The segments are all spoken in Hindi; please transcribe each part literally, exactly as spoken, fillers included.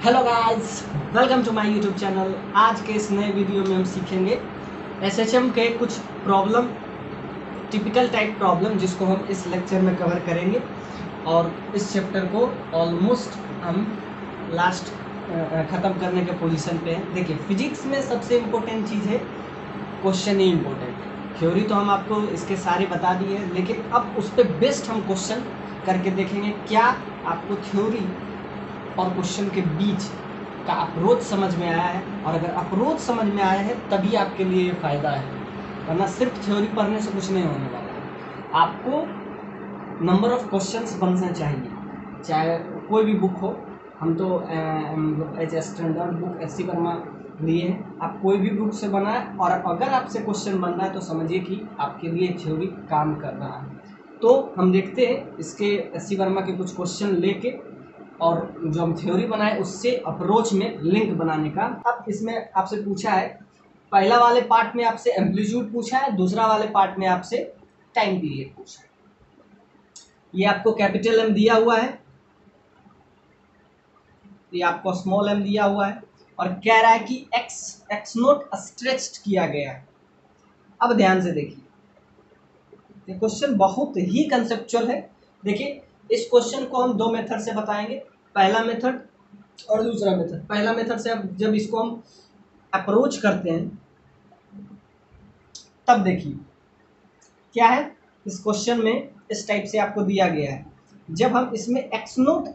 Hello guys, welcome to my YouTube channel. आज के इस नए वीडियो में हम सीखेंगे एसएचएम के कुछ प्रॉब्लम, टिपिकल टाइप प्रॉब्लम, जिसको हम इस लेक्चर में कवर करेंगे। और इस चैप्टर को ऑलमोस्ट हम लास्ट ख़त्म करने के पोजीशन पे हैं। देखिए, फिजिक्स में सबसे इम्पोर्टेंट चीज़ है क्वेश्चन ही इम्पोर्टेंट है। थ्योरी तो हम आपको इसके सारे बता दिए हैं, लेकिन अब उस पर बेस्ड हम क्वेश्चन करके देखेंगे क्या आपको थ्योरी और क्वेश्चन के बीच का अप्रोच समझ में आया है। और अगर अप्रोच समझ में आया है तभी आपके लिए ये फ़ायदा है, वरना सिर्फ थ्योरी पढ़ने से कुछ नहीं होने वाला है। आपको नंबर ऑफ क्वेश्चंस बनना चाहिए, चाहे कोई भी बुक हो। हम तो as standard book S C Verma लिए हैं। आप कोई भी बुक से बनाए, और अगर आपसे क्वेश्चन बन रहा है तो समझिए कि आपके लिए थ्योरी काम कर रहा है। तो हम देखते हैं इसके एस सी वर्मा के कुछ क्वेश्चन लेके, और जो हम थ्योरी बनाए उससे अप्रोच में लिंक बनाने का। अब इसमें आपसे पूछा है, पहला वाले पार्ट में आपसे एम्पलीट्यूड पूछा है, दूसरा वाले पार्ट में आपसे टाइम पीरियड पूछा है। ये आपको कैपिटल एम दिया हुआ है, ये आपको स्मॉल एम दिया हुआ है, और कह रहा है कि एक्स एक्स नोट स्ट्रेच्ड किया गया है। अब ध्यान से देखिए, ये क्वेश्चन बहुत ही कंसेप्चुअल है। देखिए, इस क्वेश्चन को हम दो मेथड से बताएंगे, पहला मेथड और दूसरा मेथड। पहला मेथड से अब जब इसको हम अप्रोच करते हैं तब देखिए क्या है। इस क्वेश्चन में इस टाइप से आपको दिया गया है, जब हम इसमें एक्स नोट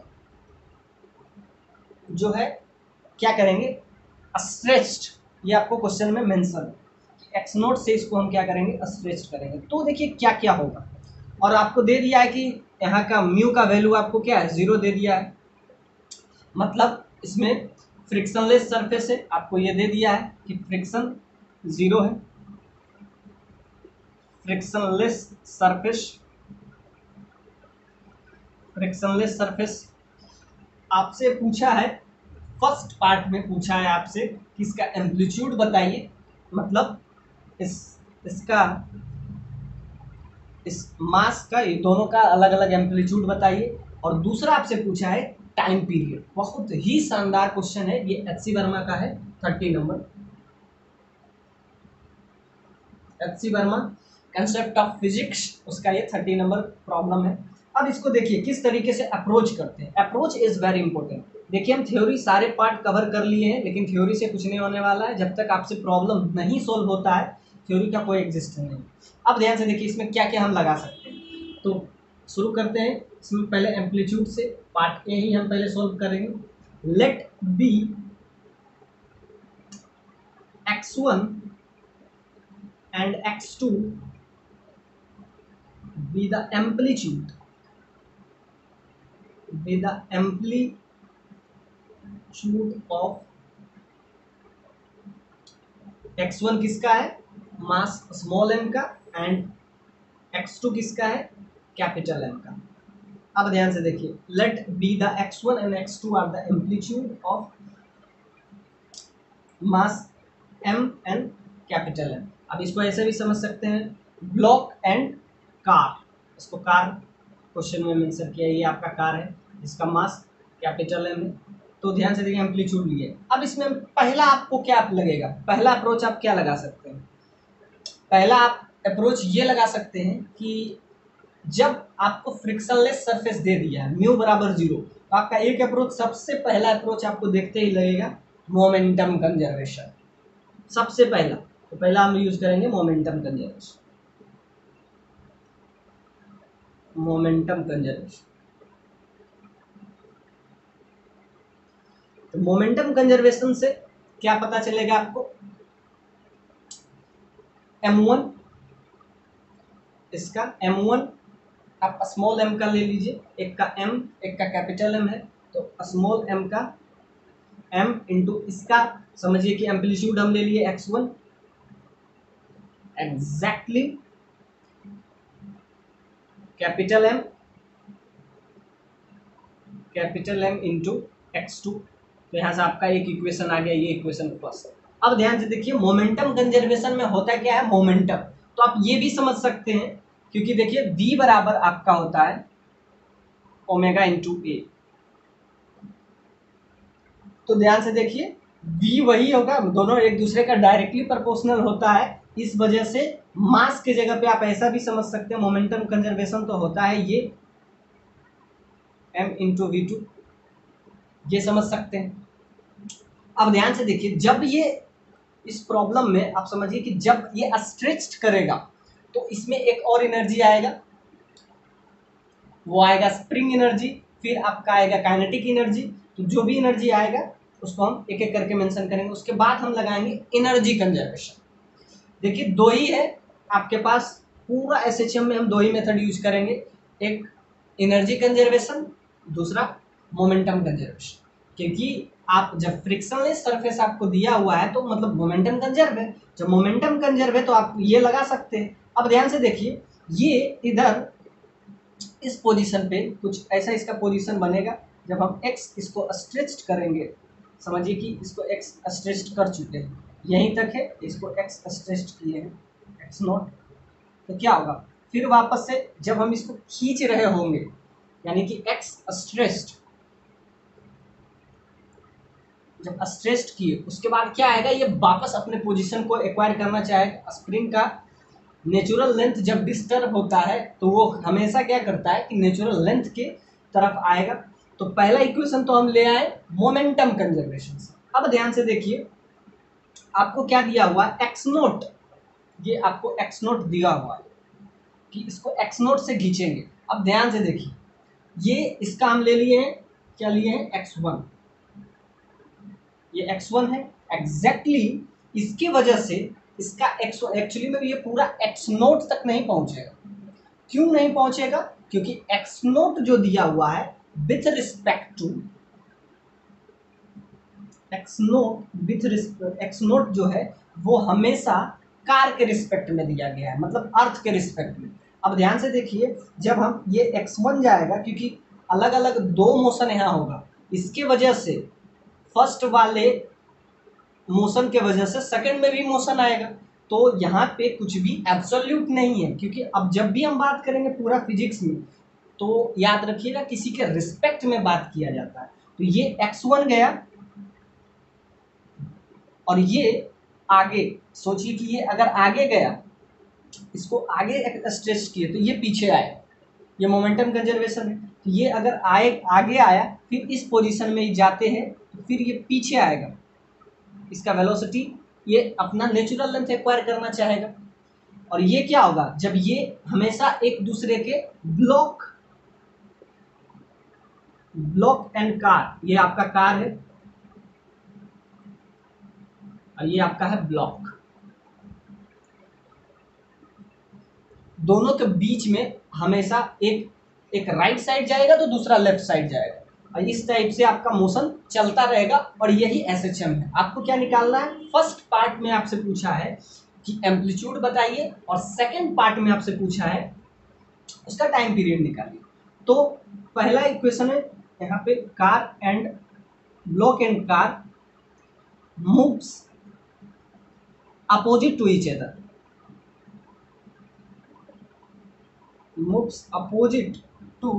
जो है क्या करेंगे, स्ट्रेच्ड, ये आपको क्वेश्चन में मेंशन, एक्स नोट से इसको हम क्या करेंगे, स्ट्रेच्ड करेंगे। तो देखिए क्या क्या होगा, और आपको दे दिया है कि यहाँ का म्यू का वैल्यू आपको क्या है, जीरो दे दिया है। मतलब इसमें फ्रिक्शनलेस सरफेस है, आपको ये दे दिया है कि फ्रिक्शन जीरो है, फ्रिक्शनलेस सरफेस, फ्रिक्शनलेस सरफेस। आपसे पूछा है, फर्स्ट पार्ट में पूछा है आपसे कि इसका एम्पलीट्यूड बताइए, मतलब इस इसका इस मास का, ये दोनों का अलग अलग एम्पलीट्यूड बताइए। और दूसरा आपसे पूछा है टाइम पीरियड। बहुत ही शानदार क्वेश्चन है, ये एच सी वर्मा का है, thirty number, H C Verma concept of physics, उसका ये थर्टी नंबर प्रॉब्लम है। अब इसको देखिए किस तरीके से अप्रोच करते हैं। Approach is very important. देखिए, हम थ्योरी सारे पार्ट कवर कर लिए हैं, लेकिन थ्योरी से कुछ नहीं होने वाला है जब तक आपसे प्रॉब्लम नहीं सोल्व होता है। थ्योरी का कोई एग्जिस्ट नहीं। अब ध्यान से देखिए इसमें क्या क्या हम लगा सकते हैं। तो शुरू करते हैं इसमें पहले एम्पलीट्यूड से। पार्ट ए ही हम पहले सोल्व करेंगे। Let be x one and x two be the amplitude be the amplitude of x one किसका है, मास स्मॉल m का, एंड एक्स टू किसका है, कैपिटल M का। अब ध्यान से देखिए, let be the x one and x two are the amplitude of mass m and capital M। अब इसको ऐसे भी समझ सकते हैं, ब्लॉक एंड कार। इसको कार क्वेश्चन में मेंशन किया, ये आपका कार है, इसका मास कैपिटल एम है। तो ध्यान से देखिए, एम्पलीट्यूड लिए। अब इसमें पहला आपको क्या लगेगा, पहला अप्रोच आप क्या लगा सकते हैं। पहला आप अप्रोच ये लगा सकते हैं कि जब आपको फ्रिक्शनलेस सरफेस दे दिया है, म्यू बराबर जीरो, तो आपका एक अप्रोच, सबसे पहला अप्रोच आपको देखते ही लगेगा मोमेंटम कंजर्वेशन। सबसे पहला तो पहला हम यूज करेंगे मोमेंटम कंजर्वेशन, मोमेंटम कंजर्वेशन। तो मोमेंटम कंजर्वेशन से क्या पता चलेगा आपको, एम वन, इसका एम वन आप स्मॉल m का ले लीजिए, एक का m एक का कैपिटल M है, तो स्मॉल m का m इंटू इसका समझिए कि एम्पलीट्यूड हम ले लिए x one, exactly capital M, capital M into x two. तो यहाँ से आपका एक इक्वेशन आ गया, ये इक्वेशन फर्स्ट। अब ध्यान से देखिए, मोमेंटम कंजर्वेशन में होता क्या है, मोमेंटम। तो आप ये भी समझ सकते हैं, क्योंकि देखिए v बराबर आपका होता है ओमेगा इंटू ए। तो ध्यान से देखिए, v वही होगा, दोनों एक दूसरे का डायरेक्टली प्रोपोर्शनल होता है। इस वजह से मास की जगह पे आप ऐसा भी समझ सकते हैं, मोमेंटम कंजर्वेशन तो होता है ये m इंटू वी टू, ये समझ सकते हैं। अब ध्यान से देखिए, जब ये इस प्रॉब्लम में आप समझिए कि जब ये स्ट्रेच्ड करेगा तो इसमें एक और एनर्जी आएगा, वो आएगा स्प्रिंग एनर्जी, फिर आपका आएगा काइनेटिक एनर्जी। तो जो भी एनर्जी आएगा उसको हम एक एक करके मेंशन करेंगे। उसके बाद हम लगाएंगे एनर्जी कंजर्वेशन। देखिए दो ही है आपके पास, पूरा एसएचएम में हम दो ही मेथड यूज करेंगे, एक एनर्जी कंजर्वेशन, दूसरा मोमेंटम कंजर्वेशन। क्योंकि आप जब फ्रिक्शनलेस सरफेस आपको दिया हुआ है तो मतलब मोमेंटम कंजर्व है, जब मोमेंटम कंजर्व है तो आप ये लगा सकते हैं। अब ध्यान से देखिए, ये इधर इस पोजीशन पे कुछ ऐसा इसका पोजीशन बनेगा। जब हम x इसको स्ट्रेच्ड करेंगे, समझिए कि इसको x स्ट्रेच्ड कर चुके हैं, यहीं तक है, इसको x स्ट्रेच्ड किए हैं x नॉट, तो क्या होगा फिर वापस से जब हम इसको खींच रहे होंगे, यानी कि x स्ट्रेच्ड, जब स्ट्रेच्ड किए उसके बाद क्या आएगा, ये वापस अपने पोजीशन को एक्वायर करना चाहेगा। स्प्रिंग का नेचुरल लेंथ जब डिस्टर्ब होता है तो वो हमेशा क्या करता है कि नेचुरल लेंथ के तरफ आएगा। तो पहला इक्वेशन तो हम ले आए मोमेंटम कंजर्वेशन से। अब ध्यान से देखिए, आपको क्या दिया हुआ है, एक्स नोट, ये आपको एक्स नोट दिया हुआ है कि इसको एक्स नोट से खींचेंगे। अब ध्यान से देखिए, ये इसका हम ले लिए हैं, क्या लिए हैं, एक्स वन, ये एक्स वन है एग्जैक्टली। इसकी वजह से इसका एक्स एक्चुअली में ये पूरा एक्स नोट तक नहीं पहुंचेगा। क्यों नहीं पहुंचेगा, क्योंकि एक्स नोट जो दिया हुआ है with respect to x naught with respect x naught जो है वो हमेशा कार के रिस्पेक्ट में दिया गया है, मतलब अर्थ के रिस्पेक्ट में। अब ध्यान से देखिए, जब हम ये एक्स वन जाएगा, क्योंकि अलग अलग दो मोशन यहाँ होगा, इसके वजह से फर्स्ट वाले मोशन के वजह से सेकंड में भी मोशन आएगा। तो यहाँ पे कुछ भी एब्सोल्यूट नहीं है, क्योंकि अब जब भी हम बात करेंगे पूरा फिजिक्स में तो याद रखिएगा किसी के रिस्पेक्ट में बात किया जाता है। तो ये एक्स वन गया और ये आगे, सोचिए कि ये अगर आगे गया, इसको आगे स्ट्रेच किए तो ये पीछे आए, ये मोमेंटम कंजर्वेशन है। तो ये अगर आए आगे आया फिर इस पोजीशन में जाते हैं तो फिर ये पीछे आएगा, इसका वेलोसिटी ये अपना नेचुरल लेंथ एक्वायर करना चाहेगा। और ये क्या होगा, जब ये हमेशा एक दूसरे के ब्लॉक ब्लॉक एंड कार, ये आपका कार है और ये आपका है ब्लॉक, दोनों के बीच में हमेशा एक एक राइट साइड जाएगा तो दूसरा लेफ्ट साइड जाएगा, और इस टाइप से आपका मोशन चलता रहेगा। और यही एसएचएम है। आपको क्या निकालना है, फर्स्ट पार्ट में आपसे पूछा है कि एम्पलीट्यूड बताइए, और सेकंड पार्ट में आपसे पूछा है उसका टाइम पीरियड निकालिए। तो पहला इक्वेशन है यहाँ पे, car and block and car moves opposite to each other, moves opposite to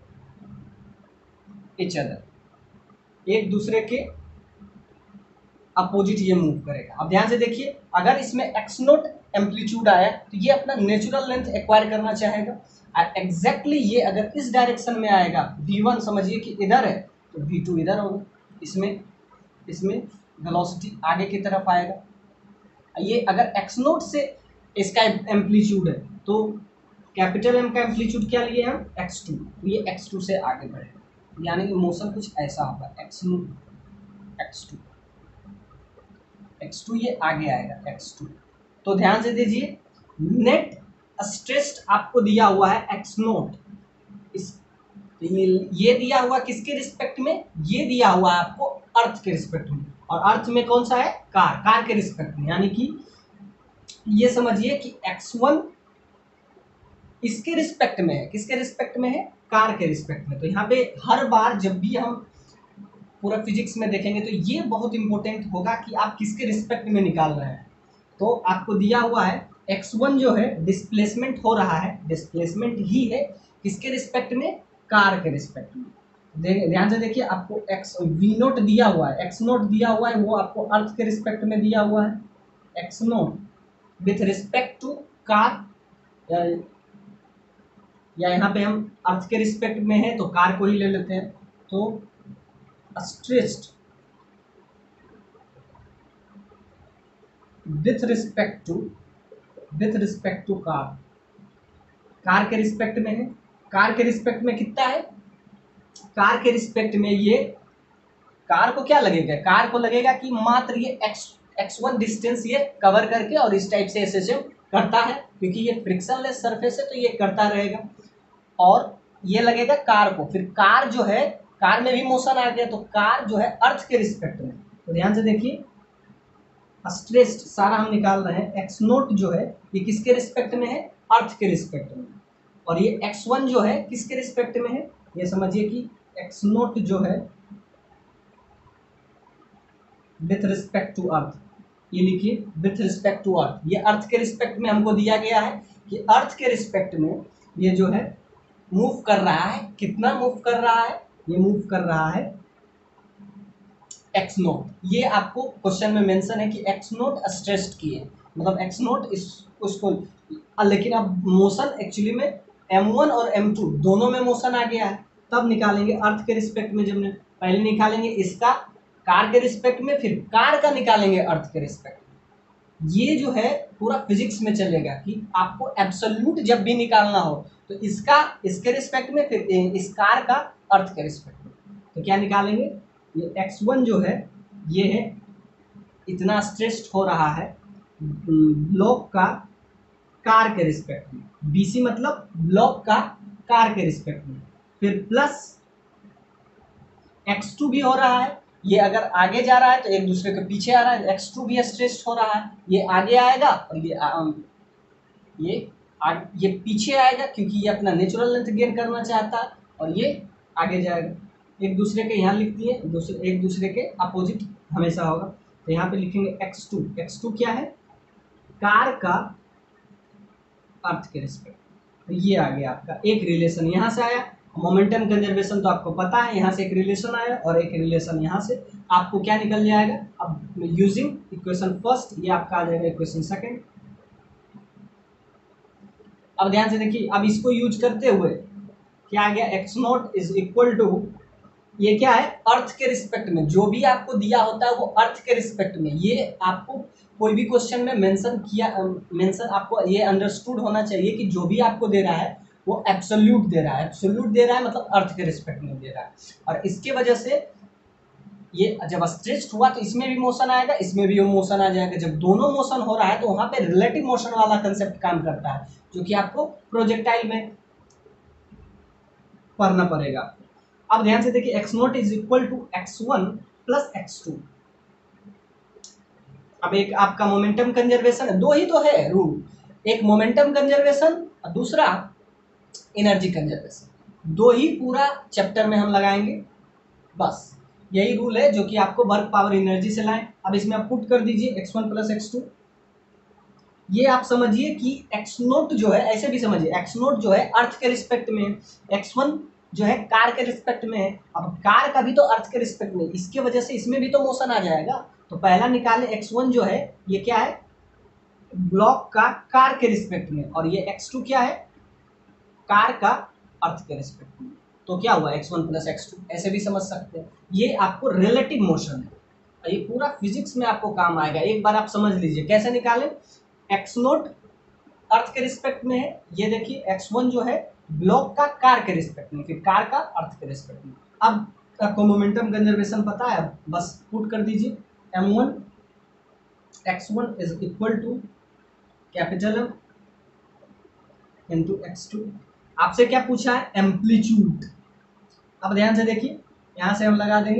each other, एक दूसरे के अपोजिट ये मूव करेगा। अब ध्यान से देखिए, अगर इसमें एक्स नोट एम्पलीट्यूड आया तो ये अपना नेचुरल लेंथ एक्वायर करना चाहेगा, और एग्जैक्टली ये अगर इस डायरेक्शन में आएगा, वी वन समझिए कि इधर है तो वी टू इधर होगा, इसमें इसमें वेलोसिटी आगे की तरफ आएगा। ये अगर एक्स नोट से इसका एम्पलीट्यूड है तो कैपिटल एम का एम्पलीट्यूड क्या लिए हम, एक्स टू, तो ये एक्स टू से आगे बढ़ेगा, यानी कि मोशन कुछ ऐसा होगा, x x two x two ये आगे आएगा एक्स टू। तो ध्यान से दीजिए, नेट स्ट्रेस आपको दिया हुआ है एक्स नोट, इस ये, ये दिया हुआ किसके रिस्पेक्ट में, ये दिया हुआ है आपको अर्थ के रिस्पेक्ट में, और अर्थ में कौन सा है, कार, कार के रिस्पेक्ट में। यानी कि ये समझिए कि एक्स वन इसके रिस्पेक्ट में है, किसके रिस्पेक्ट में है, कार के रिस्पेक्ट में। तो यहाँ पे हर बार जब भी हम पूरा फिजिक्स में देखेंगे तो ये बहुत इंपॉर्टेंट होगा कि आप किसके रिस्पेक्ट में निकाल रहे हैं। तो आपको दिया हुआ है एक्स वन जो है डिस्प्लेसमेंट हो रहा है, डिस्प्लेसमेंट ही है किसके रिस्पेक्ट में, कार के रिस्पेक्ट में। ध्यान से देखिए, आपको एक्स वी नोट दिया हुआ है, एक्स नोट दिया हुआ है, वो आपको अर्थ के रिस्पेक्ट में दिया हुआ है। X naught with respect to car, या, या यहाँ पे हम अर्थ के रिस्पेक्ट में है तो कार को ही ले लेते हैं। तो stressed with respect to with respect to car, car के रिस्पेक्ट में है। कार के रिस्पेक्ट में कितना है? कार के रिस्पेक्ट में ये कार को क्या लगेगा? कार को लगेगा कि मात्र ये एक्स एक्स वन डिस्टेंस ये कवर करके और इस टाइप से एसएचएम करता है, क्योंकि ये फ्रिक्शनलेस सरफेस है तो ये करता रहेगा। और ये लगेगा कार को, फिर कार जो है, कार में भी मोशन आ गया तो कार जो है अर्थ के रिस्पेक्ट में। तो ध्यान से देखिए, स्ट्रेस्ड सारा हम निकाल रहे हैं। एक्स नोट जो है ये किसके रिस्पेक्ट में है? अर्थ के रिस्पेक्ट में। और ये एक्स वन जो है किसके रिस्पेक्ट में है? ये समझिए कि एक्स नोट जो है विथ रिस्पेक्ट टू अर्थ, ये लिखिए विथ रिस्पेक्ट टू अर्थ, ये अर्थ के रिस्पेक्ट में हमको दिया गया है कि अर्थ के रिस्पेक्ट में ये जो है मूव कर रहा है। कितना मूव कर रहा है? ये मूव कर रहा है एक्स नोट। ये आपको क्वेश्चन में मेंशन है कि एक्स नोट स्ट्रेस्ड की है, मतलब एक्स नोट इस उसको, लेकिन अब मोशन एक्चुअली में एम वन और एम टू दोनों में मोशन आ गया है। तब निकालेंगे अर्थ के रिस्पेक्ट में, जब ने पहले निकालेंगे इसका कार के रिस्पेक्ट में, फिर कार का निकालेंगे अर्थ के रिस्पेक्ट में। ये जो है पूरा फिजिक्स में चलेगा कि आपको एब्सोल्यूट जब भी निकालना हो तो इसका इसके रिस्पेक्ट में, फिर इस कार का अर्थ के रिस्पेक्ट में। तो क्या निकालेंगे? ये एक्स वन जो है ये है इतना स्ट्रेस्ड हो रहा है ब्लॉक का कार के रिस्पेक्ट में, बीसी मतलब ब्लॉक का कार के रिस्पेक्ट में, फिर प्लस एक्स टू भी हो रहा है। ये अगर आगे जा रहा है तो एक दूसरे के पीछे आ रहा है, एक्स टू भी स्ट्रेस्ड हो रहा है। ये आगे आएगा और ये आ, ये आ, ये पीछे आएगा क्योंकि ये अपना नेचुरल लेंथ गेन करना चाहता है, और ये आगे जाएगा। एक दूसरे के यहाँ लिख दिए, दूसरे एक दूसरे के अपोजिट हमेशा होगा। तो यहाँ पे लिखेंगे एक्स टू। एक्स टू क्या है? कार का अर्थ के रिस्पेक्ट। तो ये आ गया आपका एक रिलेशन, यहाँ से आया मोमेंटम कंजर्वेशन, तो आपको पता है यहाँ से एक रिलेशन आया और एक रिलेशन यहाँ से। आपको क्या निकल जाएगा? अब यूजिंग इक्वेशन फर्स्ट, ये आपका आ जाएगा इक्वेशन सेकंड। अब ध्यान से देखिए, अब इसको यूज करते हुए क्या आ गया? X naught is equal to, ये क्या है? अर्थ के रिस्पेक्ट में जो भी आपको दिया होता है वो अर्थ के रिस्पेक्ट में। ये आपको कोई भी क्वेश्चन में मेंशन किया, मेंशन आपको ये अंडरस्टूड होना चाहिए कि जो भी आपको दे रहा है वो एब्सोल्यूट दे रहा है। एब्सोल्यूट दे रहा है मतलब अर्थ के रिस्पेक्ट में दे रहा है, और इसके वजह से ये जब स्ट्रेच्ड हुआ तो इसमें भी मोशन आएगा, इसमें भी मोशन आ जाएगा। जब दोनों मोशन हो रहा है तो वहाँ पे रिलेटिव मोशन वाला कंसेप्ट काम करता है, जो कि आपको प्रोजेक्टाइल में पढ़ना पड़ेगा। अब ध्यान से देखिए, x naught is equal to x one plus x two. अब एक आपका मोमेंटम कंजर्वेशन है, दो ही तो है रूल, एक मोमेंटम कंजर्वेशन और दूसरा एनर्जी कंजर्वेशन। दो ही पूरा चैप्टर में हम लगाएंगे, बस यही रूल है जो कि आपको वर्क पावर एनर्जी से लाएं। अब इसमें आप पुट कर दीजिए x one plus x two. ये आप समझिए कि एक्स नोट जो है, ऐसे भी समझिए, एक्स नोट जो है अर्थ के रिस्पेक्ट में, एक्स वन जो है कार के रिस्पेक्ट में है। अब कार का भी तो अर्थ के रिस्पेक्ट में, इसके वजह से इसमें भी तो मोशन आ जाएगा। तो पहला निकाले, एक्स वन जो है ये क्या है? ब्लॉक का कार के रिस्पेक्ट में, और ये एक्स टू क्या है? कार का अर्थ के रिस्पेक्ट में। तो क्या हुआ? X one plus x two, ऐसे भी समझ सकते हैं। ये आपको रिलेटिव मोशन है, ये पूरा फिजिक्स में आपको काम आएगा। एक बार आप समझ लीजिए कैसे निकालें। एक्स नोट अर्थ के रिस्पेक्ट में है, ये देखिए एक्स वन जो है ब्लॉक का कार के रिस्पेक्ट में, फिर कार का अर्थ के रिस्पेक्ट में। अब आपको मोमेंटम कंजर्वेशन पता है, बस पुट कर दीजिए m one x one is equal to capital M into x two. आपसे क्या पूछा है? एम्पलीट्यूड। अब ध्यान से देखिए, यहाँ से हम लगा देंगे,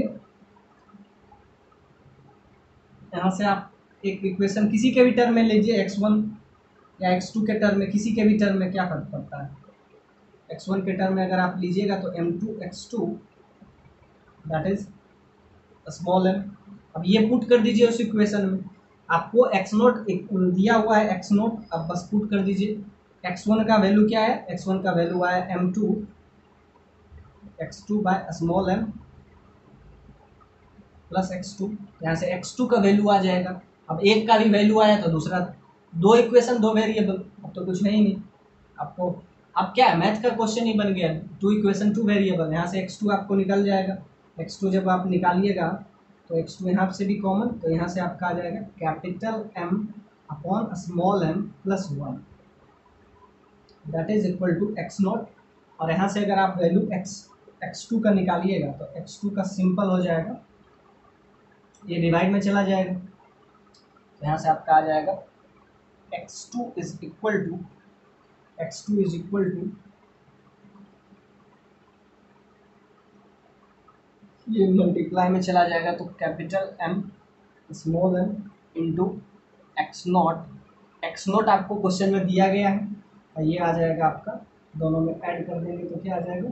यहाँ से आप एक इक्वेशन किसी के भी टर्म में लीजिए, एक्स वन या एक्स टू के टर्म में, किसी के भी टर्म में क्या फर्क पड़ता है? एक्स वन के टर्म में अगर आप लीजिएगा तो m two x two that is small M. अब ये पुट कर दीजिए उस इक्वेशन में, आपको एक्स नोट दिया हुआ है, एक्स नोट, अब बस पुट कर दीजिए। एक्स वन का वैल्यू क्या है? एक्स वन का वैल्यू आया m two x two by small M plus x two. यहाँ से एक्स टू का वैल्यू आ जाएगा। अब एक का भी वैल्यू आया तो दूसरा, दो इक्वेशन दो वेरिएबल, अब तो कुछ है ही नहीं आपको। अब क्या है, मैथ का क्वेश्चन ही बन गया, टू इक्वेशन टू वेरिएबल। यहाँ से एक्स टू आपको निकल जाएगा। एक्स टू जब आप निकालिएगा तो एक्स टू यहाँ से भी कॉमन, तो यहाँ से आपका आ जाएगा capital m upon small M plus one, that is equal to x naught. और यहाँ से अगर आप वैल्यू एक्स एक्स टू का निकालिएगा तो एक्स टू का सिंपल हो जाएगा, ये डिवाइड में चला जाएगा, तो यहाँ से आपका आ जाएगा x two is equal to x two is equal to ये मल्टीप्लाई में चला जाएगा तो capital m small M into x naught. X naught आपको क्वेश्चन में दिया गया है और ये आ जाएगा आपका, दोनों में ऐड कर देंगे तो क्या आ जाएगा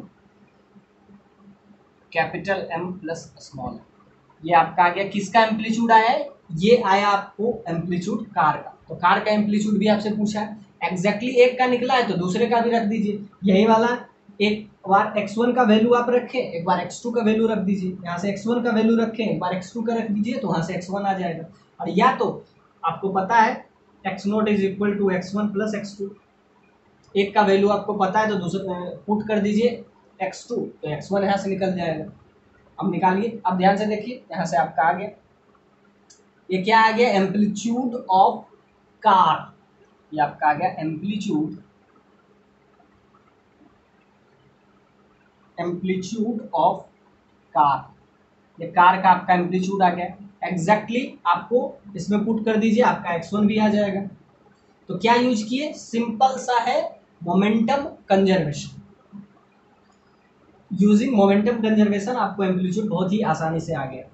capital M plus small M. ये आपका आ गया, किसका एम्पलीट्यूड आया है, ये आया आपको एम्पलीट्यूड कार का। तो कार का एम्पलीट्यूड भी आपसे पूछा है, एग्जैक्टली एक का निकला है तो दूसरे का भी रख दीजिए। यही वाला एक बार एक्स वन का वैल्यू आप रखें, एक बार एक्स टू का वैल्यू रख दीजिए। यहाँ से एक्स वन का वैल्यू रखें, एक बार एक्स टू का रख दीजिए, तो वहाँ से एक्स वन आ जाएगा। और या तो आपको पता है x naught is equal to x one plus x two, एक का वैल्यू आपको पता है तो दूसरा पुट कर दीजिए एक्स टू, तो एक्स वन यहाँ से निकल जाएगा। अब निकालिए, अब ध्यान से देखिए, यहाँ से आपका आ गया, ये क्या आ गया एम्पलीट्यूड ऑफ कार, ये आपका आ गया एम्पलीट्यूड एम्पलीट्यूड ऑफ कार। ये कार का आपका एम्पलीट्यूड आ गया। एग्जैक्टली आपको इसमें पुट कर दीजिए, आपका एक्स वन भी आ जाएगा। तो क्या यूज किए, सिंपल सा है momentum conservation. Using momentum conservation आपको एम्पलीट्यूड बहुत ही आसानी से आ गया।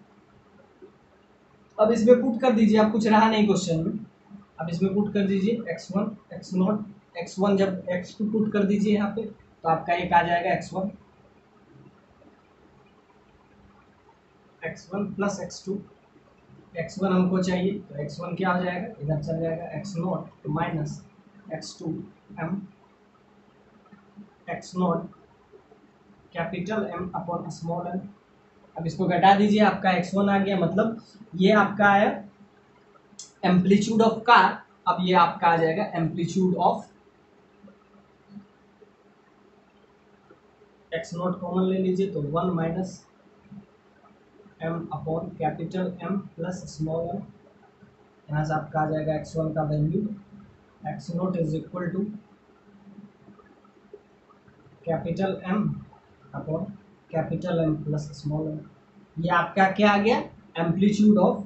अब इसमें पुट कर दीजिए, आप कुछ रहा नहीं क्वेश्चन में, अब इसमें पुट कर दीजिए x one x naught x one, जब एक्स टू पुट कर दीजिए यहाँ पे तो आपका एक आ जाएगा x one x one plus x two. X one हमको चाहिए तो एक्स वन क्या हो जाएगा, इधर चल जाएगा x naught minus x two m x naught capital m upon small M. अब इसको घटा दीजिए, आपका एक्स वन आ गया, मतलब ये आपका आया एम्पलीट्यूड ऑफ कार। अब ये आपका आ जाएगा amplitude of x naught common ले लीजिए तो one minus m upon capital M plus small m. यहाँ से आपका आ जाएगा एक्स वन का value x naught is equal to capital m upon capital M plus small M. ये आपका क्या आ गया amplitude of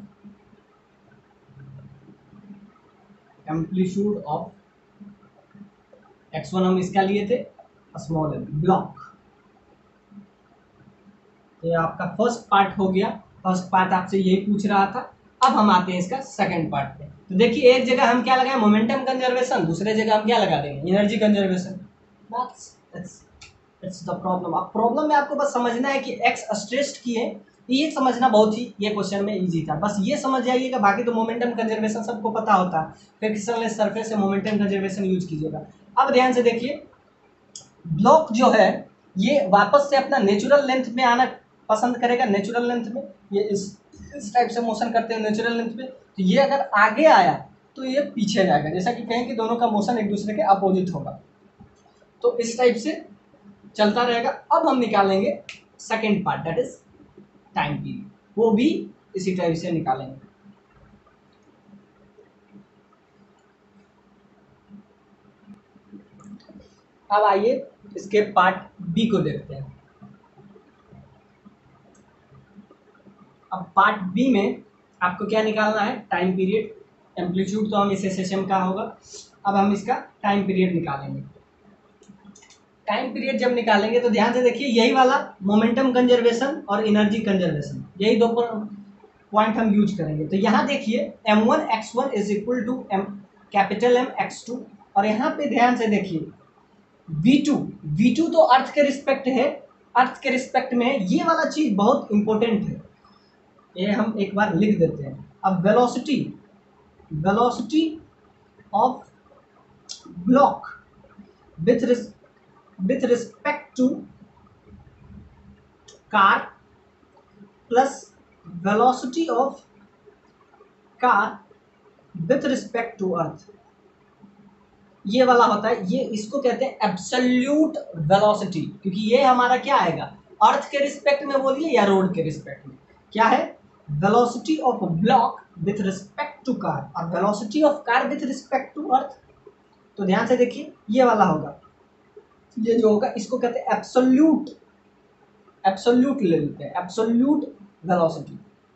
amplitude of x one हम इसका लिए थे स्मॉल एम ब्लॉक। ये आपका फर्स्ट पार्ट हो गया, फर्स्ट पार्ट आपसे यही पूछ रहा था। अब हम आते हैं इसका सेकंड पार्ट पे। तो देखिए एक जगह हम क्या लगाए मोमेंटम कंजर्वेशन, दूसरे जगह हम क्या लगा देंगे energy conservation. It's the problem. अब प्रॉब्लम में आपको बस समझना है कि एक्स स्ट्रेस्ड की है, ये समझना बहुत ही ये क्वेश्चन में इजी था, बस ये समझ जाइएगा। बाकी तो मोमेंटम कंजर्वेशन सबको पता होता है, फिर फिक्सरलेस सरफेस से मोमेंटम कंजर्वेशन यूज कीजिएगा। अब ध्यान से देखिए, ब्लॉक जो है ये वापस से अपना नेचुरल लेंथ में आना पसंद करेगा, नेचुरल लेंथ में। ये इस इस टाइप से मोशन करते हैं नेचुरल लेंथ में, तो ये अगर आगे आया तो ये पीछे जाएगा, जैसा कि कहें कि दोनों का मोशन एक दूसरे के अपोजिट होगा, तो इस टाइप से चलता रहेगा। अब हम निकालेंगे second part, that is time period, वो भी इसी टाइप से निकालेंगे। अब आइए इसके पार्ट बी को देखते हैं। अब पार्ट बी में आपको क्या निकालना है, टाइम पीरियड। एम्पलीट्यूड तो हम इस एसएसएम का होगा, अब हम इसका टाइम पीरियड निकालेंगे। टाइम पीरियड जब निकालेंगे तो ध्यान से देखिए, यही वाला मोमेंटम कंजर्वेशन और एनर्जी कंजर्वेशन, यही दो पॉइंट हम यूज करेंगे। तो यहाँ देखिए m one x one is equal to m capital m x two, और यहाँ पे ध्यान से देखिए वी टू वी टू तो अर्थ के रिस्पेक्ट है, अर्थ के रिस्पेक्ट में है, ये वाला चीज बहुत इंपॉर्टेंट है, ये हम एक बार लिख देते हैं। अब velocity velocity of block with with respect to car plus velocity of car with respect to earth, ये वाला होता है, ये इसको कहते हैं एब्सोल्यूट वेलोसिटी, क्योंकि ये हमारा क्या आएगा, अर्थ के रिस्पेक्ट में बोलिए या रोड के रिस्पेक्ट में, क्या है, velocity of block with respect to car और velocity of car with respect to earth. तो ध्यान से देखिए ये वाला होगा, ये जो होगा इसको कहते हैं एब्सोल्यूट, एब्सोल्यूट ले लेते हैं, एब्सोल्यूट वेलोसिटी,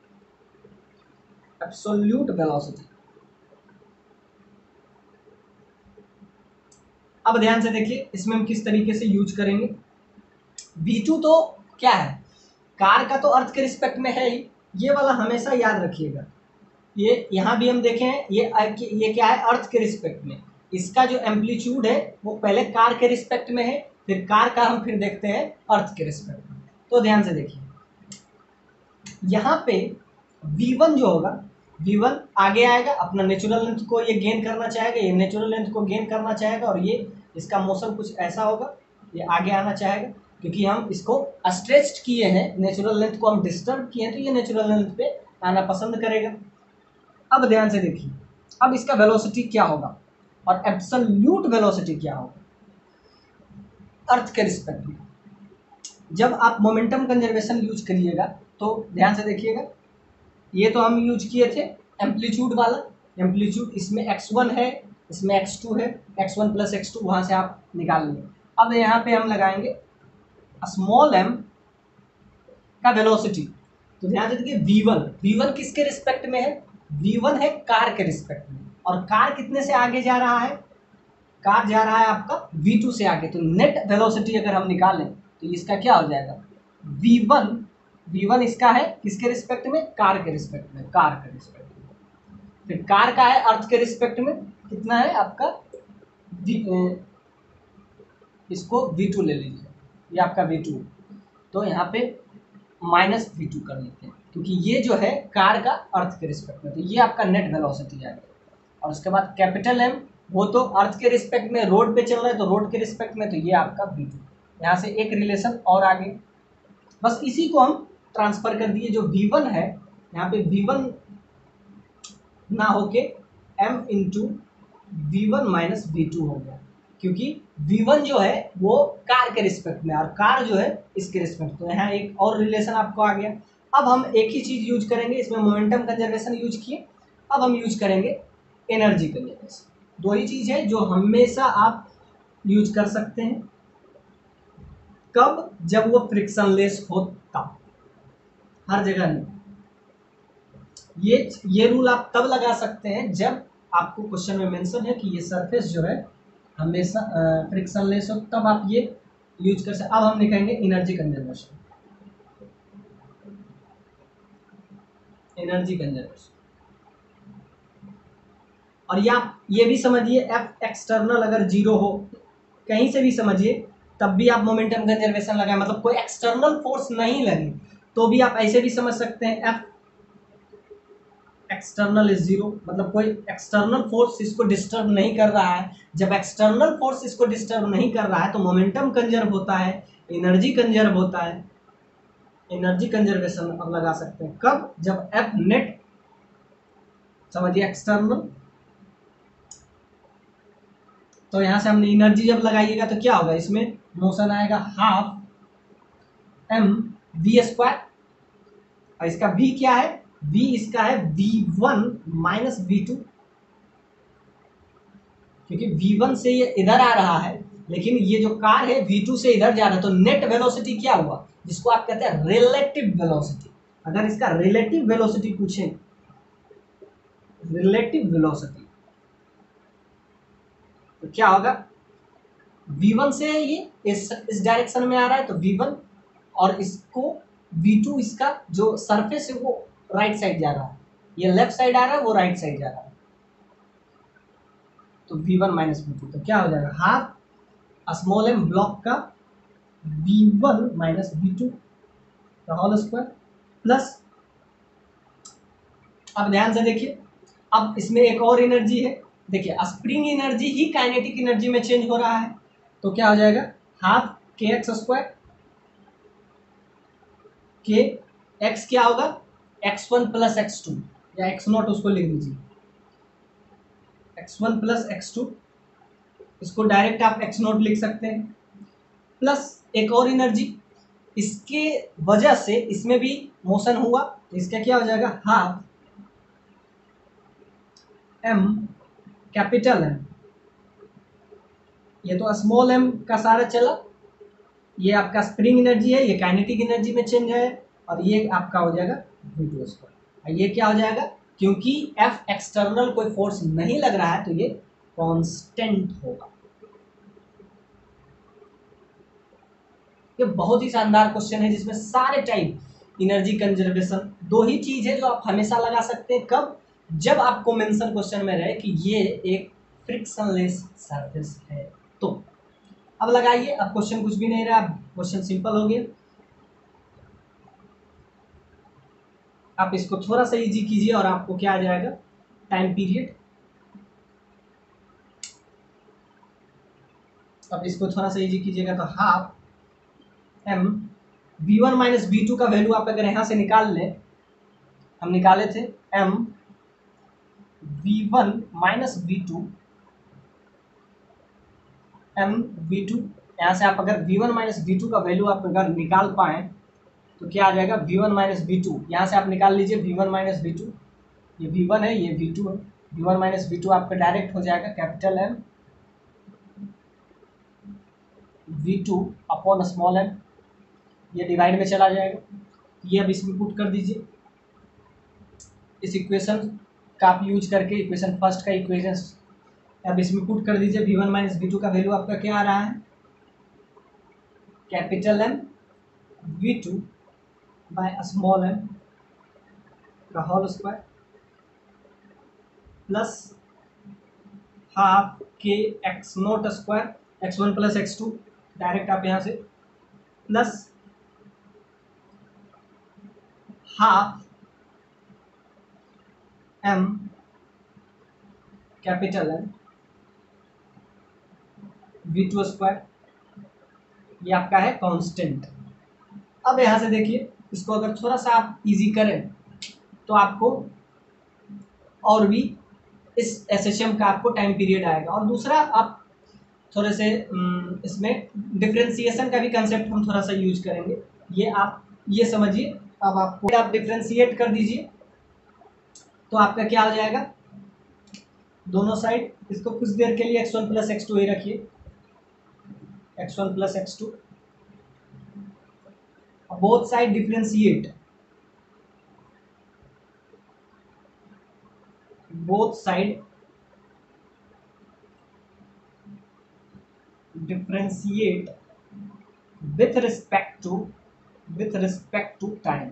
एब्सोल्यूट वेलोसिटी। अब ध्यान से देखिए इसमें हम किस तरीके से यूज करेंगे। वी टू तो क्या है, कार का तो अर्थ के रिस्पेक्ट में है ही, ये वाला हमेशा याद रखिएगा, ये यहाँ भी हम देखें हैं, ये ये क्या है, अर्थ के रिस्पेक्ट में, इसका जो एम्पलीट्यूड है वो पहले कार के रिस्पेक्ट में है, फिर कार का हम फिर देखते हैं अर्थ के रिस्पेक्ट में। तो ध्यान से देखिए यहाँ पे वी वन जो होगा, वी वन आगे आएगा, अपना नेचुरल लेंथ को ये गेन करना चाहेगा, ये नेचुरल लेंथ को गेन करना चाहेगा, और ये इसका मोशन कुछ ऐसा होगा, ये आगे आना चाहेगा, क्योंकि हम इसको स्ट्रेच्ड किए हैं, नेचुरल लेंथ को हम डिस्टर्ब किए हैं, तो ये नेचुरल लेंथ पे आना पसंद करेगा। अब ध्यान से देखिए, अब इसका वेलोसिटी क्या होगा और एब्सोल्यूट वेलोसिटी क्या होगा अर्थ के रिस्पेक्ट में। जब आप मोमेंटम कंजर्वेशन यूज करिएगा तो ध्यान से देखिएगा, ये तो हम यूज किए थे एम्पलीट्यूड वाला, एम्पलीट्यूड इसमें एक्स वन है, इसमें एक्स टू है, x one plus x two वहाँ से आप निकाल लेंगे। अब यहाँ पे हम लगाएंगे स्मॉल एम का वेलोसिटी, तो ध्यान से देखिए वी वन, वी वन किसके रिस्पेक्ट में है, वी वन है कार के रिस्पेक्ट में, और कार कितने से आगे जा रहा है, कार जा रहा है आपका वी टू से आगे, तो नेट वेलोसिटी अगर हम निकालें तो इसका क्या हो जाएगा, वी वन, वी वन इसका है किसके रिस्पेक्ट में, कार के रिस्पेक्ट में, कार के रिस्पेक्ट में, फिर कार का है अर्थ के रिस्पेक्ट में कितना है आपका, इसको वी टू ले लीजिए, ये आपका वी टू, तो यहाँ पे माइनस वी टू कर लेते हैं, क्योंकि ये जो है कार का अर्थ के रिस्पेक्ट में, तो ये आपका नेट वेलोसिटी आएगा। और उसके बाद कैपिटल एम, वो तो अर्थ के रिस्पेक्ट में, रोड पे चल रहा है तो रोड के रिस्पेक्ट में, तो ये आपका वी टू, यहाँ से एक रिलेशन और आगे, बस इसी को हम ट्रांसफर कर दिए, जो वी वन है यहाँ पे वी वन ना होके m into we one minus we two हो गया, क्योंकि वी वन जो है वो कार के रिस्पेक्ट में और कार जो है इसके रिस्पेक्ट, तो यहाँ एक और रिलेशन आपको आ गया। अब हम एक ही चीज़ यूज करेंगे, इसमें मोमेंटम कंजर्वेशन यूज किए, अब हम यूज करेंगे एनर्जी कंजर्वेशन। दो ही चीज़ है जो हमेशा आप यूज कर सकते हैं, कब, जब वो फ्रिक्शनलेस हो तब, हर जगह नहीं। ये ये रूल आप तब लगा सकते हैं जब आपको क्वेश्चन में मेंशन है कि ये सरफेस जो है हमेशा फ्रिक्शनलेस हो, तब आप ये यूज कर सकते। अब हम लिखेंगे एनर्जी कंजर्वेशन, एनर्जी कंजर्वेशन, और ये आप ये भी समझिए एफ एक्सटर्नल अगर जीरो हो, कहीं से भी समझिए, तब भी आप मोमेंटम कंजर्वेशन लगाएं, मतलब कोई एक्सटर्नल फोर्स नहीं लगे तो भी आप ऐसे भी समझ सकते हैं एफ एक्सटर्नल इज जीरो, मतलब कोई एक्सटर्नल फोर्स इसको डिस्टर्ब नहीं कर रहा है। जब एक्सटर्नल फोर्स इसको डिस्टर्ब नहीं कर रहा है तो मोमेंटम कंजर्व होता है, एनर्जी कंजर्व होता है, एनर्जी कंजर्वेशन अब लगा सकते हैं कब, जब एफ नेट, समझिए एक्सटर्नल, तो यहाँ से हमने एनर्जी जब लगाइएगा तो क्या होगा, इसमें मोशन आएगा हाफ एम वी स्क्वायर, और इसका v क्या है, v इसका है we one minus we two, क्योंकि वी वन से ये इधर आ रहा है लेकिन ये जो कार है वी टू से इधर जा रहा है, तो नेट वेलोसिटी क्या हुआ, जिसको आप कहते हैं रिलेटिव वेलोसिटी। अगर इसका रिलेटिव वेलोसिटी पूछें, रिलेटिव वेलोसिटी, तो क्या होगा, वी वन से ये इस इस डायरेक्शन में आ रहा है तो वी वन, और इसको वी टू, इसका जो सरफेस है वो राइट साइड जा रहा है, ये लेफ्ट साइड आ रहा है, वो राइट साइड जा रहा है, तो V one minus we two, तो क्या हो जाएगा, हाफ स्मॉल एम ब्लॉक का V one minus we two का होल स्क्वायर प्लस, अब ध्यान से देखिए, अब इसमें एक और एनर्जी है, देखिए स्प्रिंग एनर्जी ही काइनेटिक एनर्जी में चेंज हो रहा है, तो क्या हो जाएगा, हाफ के एक्स स्क्वायर के एक्स क्या होगा, X one plus x two या एक्स नॉट उसको लिख दीजिए, x one plus x two, इसको डायरेक्ट आप एक्स नॉट लिख सकते हैं, प्लस एक और एनर्जी, इसके वजह से इसमें भी मोशन हुआ तो इसका क्या हो जाएगा, हाफ एम कैपिटल एम, ये तो स्मॉल एम का सारा चला, ये आपका स्प्रिंग एनर्जी है, ये काइनेटिक एनर्जी में चेंज है, और ये आपका हो जाएगा वी टू स्क्वायर। ये क्या हो जाएगा, क्योंकि एफ एक्सटर्नल कोई फोर्स नहीं लग रहा है तो ये कांस्टेंट होगा। ये बहुत ही शानदार क्वेश्चन है जिसमें सारे टाइप एनर्जी कंजर्वेशन, दो ही चीज है जो आप हमेशा लगा सकते हैं, कब, जब आपको मेंशन क्वेश्चन में रहे कि ये एक फ्रिक्शनलेस सरफेस है तो। अब लगाइए, अब क्वेश्चन कुछ भी नहीं रहा, क्वेश्चन सिंपल हो गया। आप इसको थोड़ा सा इजी कीजिए और आपको क्या आ जाएगा, टाइम पीरियड। अब इसको थोड़ा सा इजी कीजिएगा तो half M V one minus we two का वैल्यू आप अगर यहाँ से निकाल लें, हम निकाले थे M V one minus we two, M V two, यहाँ से आप अगर V one minus we two का वैल्यू आप अगर निकाल पाए तो क्या आ जाएगा, V one minus we two, यहाँ से आप निकाल लीजिए V one minus we two, ये वी वन है, ये वी टू है, we one minus we two आपका डायरेक्ट हो जाएगा capital M V two upon small M, ये डिवाइड में चला जाएगा, ये अब इसमें पुट कर दीजिए, इस इक्वेशन का आप यूज करके, इक्वेशन फर्स्ट का इक्वेशन अब इसमें पुट कर दीजिए, V one minus we two का वैल्यू आपका क्या आ रहा है, capital M V two by small M का whole square plus half K X nought square, X one plus x two direct आप यहाँ से, plus half M capital M V two square, ये आपका है कांस्टेंट। अब यहाँ से देखिए, इसको अगर थोड़ा सा आप इजी करें तो आपको और भी इस एस एच एम का आपको टाइम पीरियड आएगा। और दूसरा आप थोड़े से इसमें डिफ्रेंसिएशन का भी कंसेप्ट हम थोड़ा सा यूज करेंगे, ये आप ये समझिए। अब आपको आप डिफ्रेंशिएट कर दीजिए तो आपका क्या हो जाएगा, दोनों साइड इसको कुछ देर के लिए x one plus x two ही रखिए, X one plus x two, both side differentiate, both side differentiate with respect to with respect to time।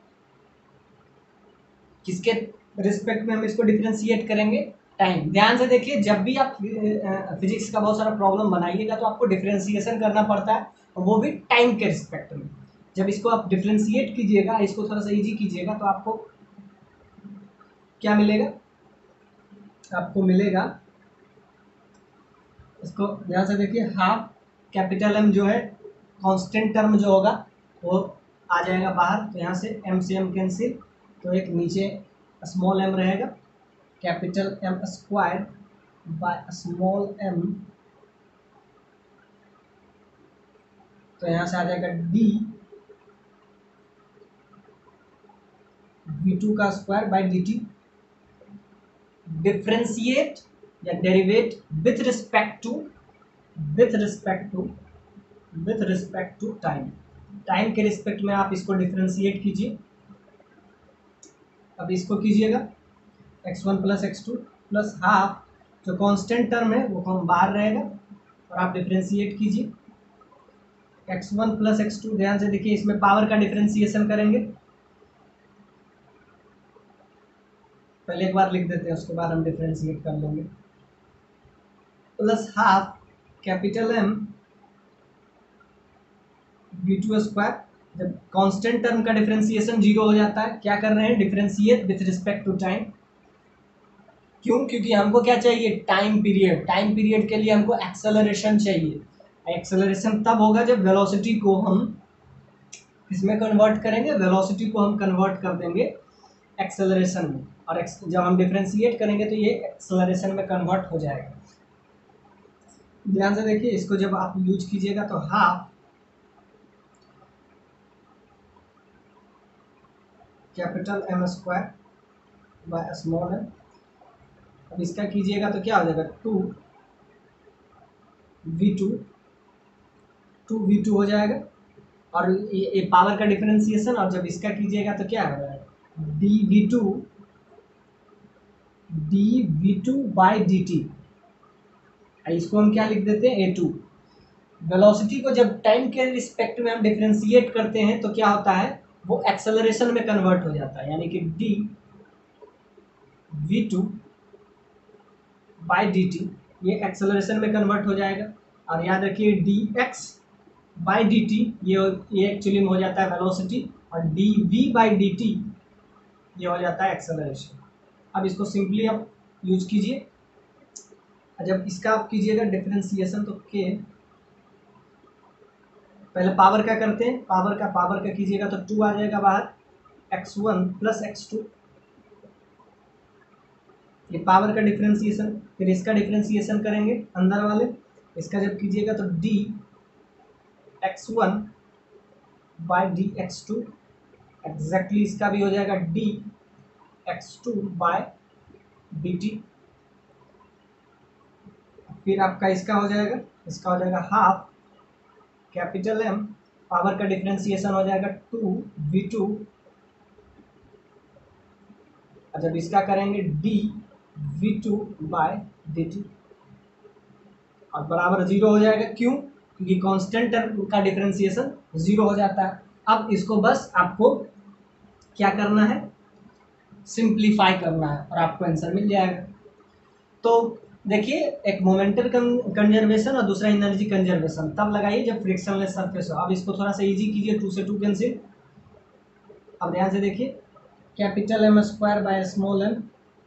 किसके रिस्पेक्ट में हम इसको डिफ्रेंशिएट करेंगे, टाइम। ध्यान से देखिए, जब भी आप फिजिक्स का बहुत सारा प्रॉब्लम बनाइएगा तो आपको डिफ्रेंशिएशन करना पड़ता है, और वो भी टाइम के रिस्पेक्ट में। जब इसको आप डिफ्रेंशिएट कीजिएगा, इसको थोड़ा सा इजी कीजिएगा तो आपको क्या मिलेगा, आपको मिलेगा, इसको ध्यान से देखिए, हाफ कैपिटल एम जो है कांस्टेंट टर्म जो होगा वो आ जाएगा बाहर, तो यहाँ से एम से एम कैंसिल, तो एक नीचे स्मॉल एम रहेगा, capital M square by small M, तो यहाँ से आ जाएगा डी वी टू का square by D T, differentiate या derivate with respect to with respect to with respect to time. Time के रिस्पेक्ट में आप इसको डिफ्रेंशिएट कीजिए। अब इसको कीजिएगा X one plus x two plus half, जो कांस्टेंट टर्म है वो हम बाहर रहेगा, और आप डिफ्रेंशिएट कीजिए x one plus x two. ध्यान से देखिए, इसमें पावर का डिफ्रेंशिएशन करेंगे, पहले एक बार लिख देते हैं उसके बाद हम डिफ्रेंशिएट कर लेंगे, plus half capital M V two square. जब कांस्टेंट टर्म का डिफ्रेंशिएशन जीरो हो जाता है, क्या कर रहे हैं, differentiate with respect to time. क्यों, क्योंकि हमको क्या चाहिए, टाइम पीरियड। टाइम पीरियड के लिए हमको एक्सेलरेशन चाहिए। एक्सेलरेशन तब होगा जब वेलोसिटी को हम इसमें कन्वर्ट करेंगे, वेलोसिटी को हम कन्वर्ट कर देंगे एक्सेलरेशन में, और जब हम डिफ्रेंशिएट करेंगे तो ये एक्सेलरेशन में कन्वर्ट हो जाएगा। ध्यान से देखिए, इसको जब आप यूज कीजिएगा तो half capital M square by small M, अब इसका कीजिएगा तो क्या हो जाएगा, two V two two V two हो जाएगा, और ये, ये पावर का डिफरेंशिएशन, और जब इसका कीजिएगा तो क्या हो जाएगा, D V two D V two by D T, इसको हम क्या लिख देते हैं, ए टू। वेलोसिटी को जब टाइम के रिस्पेक्ट में हम डिफरेंशिएट करते हैं तो क्या होता है, वो एक्सेलरेशन में कन्वर्ट हो जाता है, यानी कि D V two by D T ये एक्सेलरेशन में कन्वर्ट हो जाएगा। और याद रखिए D X by D T ये ये एक्चुअली में हो जाता है वेलोसिटी, और D V by D T ये हो जाता है एक्सेलरेशन। अब इसको सिंपली आप यूज कीजिए, जब इसका आप कीजिएगा डिफरेंशिएशन तो के, पहले पावर का करते हैं, पावर का पावर का कीजिएगा तो टू आ जाएगा बाहर, X one plus x two, ये पावर का डिफरेंशिएशन। फिर इसका डिफरेंशिएशन करेंगे अंदर वाले, इसका जब कीजिएगा तो D X one by D X two, exactly इसका भी हो जाएगा D X two by D T. फिर आपका इसका हो जाएगा, इसका हो जाएगा हाफ कैपिटल एम, पावर का डिफरेंशिएशन हो जाएगा टू वी टू, और जब इसका करेंगे D V two by D T, और बराबर जीरो हो जाएगा। क्यों? क्योंकि कांस्टेंट टर्म का डिफरेंशिएशन जीरो हो जाता है। अब इसको बस आपको क्या करना है, सिंप्लीफाई करना है, और आपको आंसर मिल जाएगा। तो देखिए, एक मोमेंटल कंजर्वेशन और दूसरा एनर्जी कंजर्वेशन तब लगाइए जब फ्रिक्शनलेस सरफेस हो। अब इसको थोड़ा सा इजी कीजिए, टू से टू कैंसिल। अब ध्यान से देखिए, capital M square by small M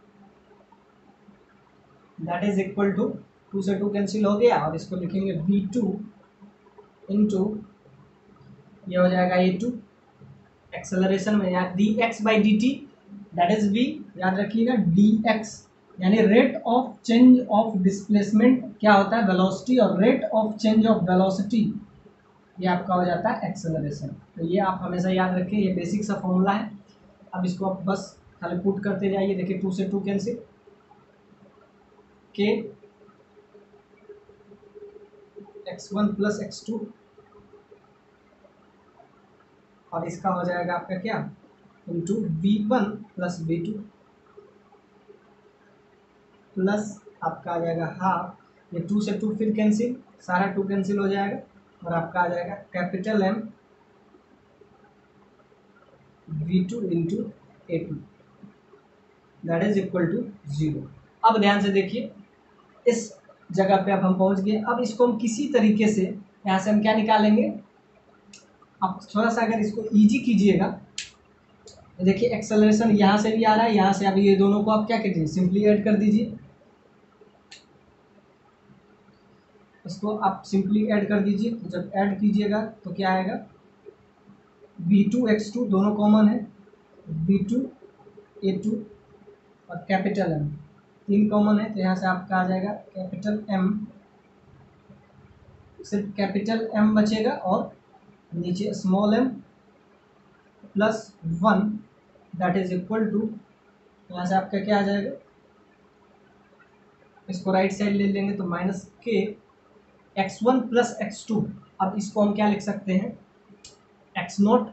that is equal to, two से टू कैंसिल हो गया, और इसको लिखेंगे वी टू इंटू ये हो जाएगा ए टू, एक्सेलरेशन में यार D X by D T that is V, याद रखिएगा डी एक्स यानी rate of change of displacement क्या होता है, वेलोसिटी, और rate of change of velocity ये आपका हो जाता है एक्सेलरेशन। तो ये आप हमेशा याद रखें, ये बेसिक सा फॉर्मूला है। अब इसको आप बस खाली पुट करते जाइए। देखिए, टू से two cancel, K X one plus x two, और इसका हो जाएगा आपका क्या, into we one plus V two, plus आपका आ जाएगा हाफ, ये टू से टू फिर कैंसिल, सारा टू कैंसिल हो जाएगा, और आपका आ जाएगा capital M V two into A two that is equal to zero. अब ध्यान से देखिए, इस जगह पे अब हम पहुंच गए। अब इसको हम किसी तरीके से यहाँ से हम क्या निकालेंगे, आप थोड़ा सा अगर इसको इजी कीजिएगा तो देखिए एक्सेलरेशन यहाँ से भी आ रहा है, यहाँ से। अब ये दोनों को आप क्या कीजिए, सिंपली ऐड कर दीजिए, इसको आप सिंपली ऐड कर दीजिए। तो जब ऐड कीजिएगा तो क्या आएगा, वी टू एक्स टू दोनों कॉमन है, वी टू ए टू और कैपिटल एम तीन कॉमन है, तो यहाँ से आपका आ जाएगा कैपिटल एम, सिर्फ कैपिटल एम बचेगा, और नीचे small M plus one that is equal to, यहाँ से आपका क्या आ जाएगा, इसको राइट साइड ले लेंगे तो minus K X one plus x two. अब इसको हम क्या लिख सकते हैं, एक्स नोट,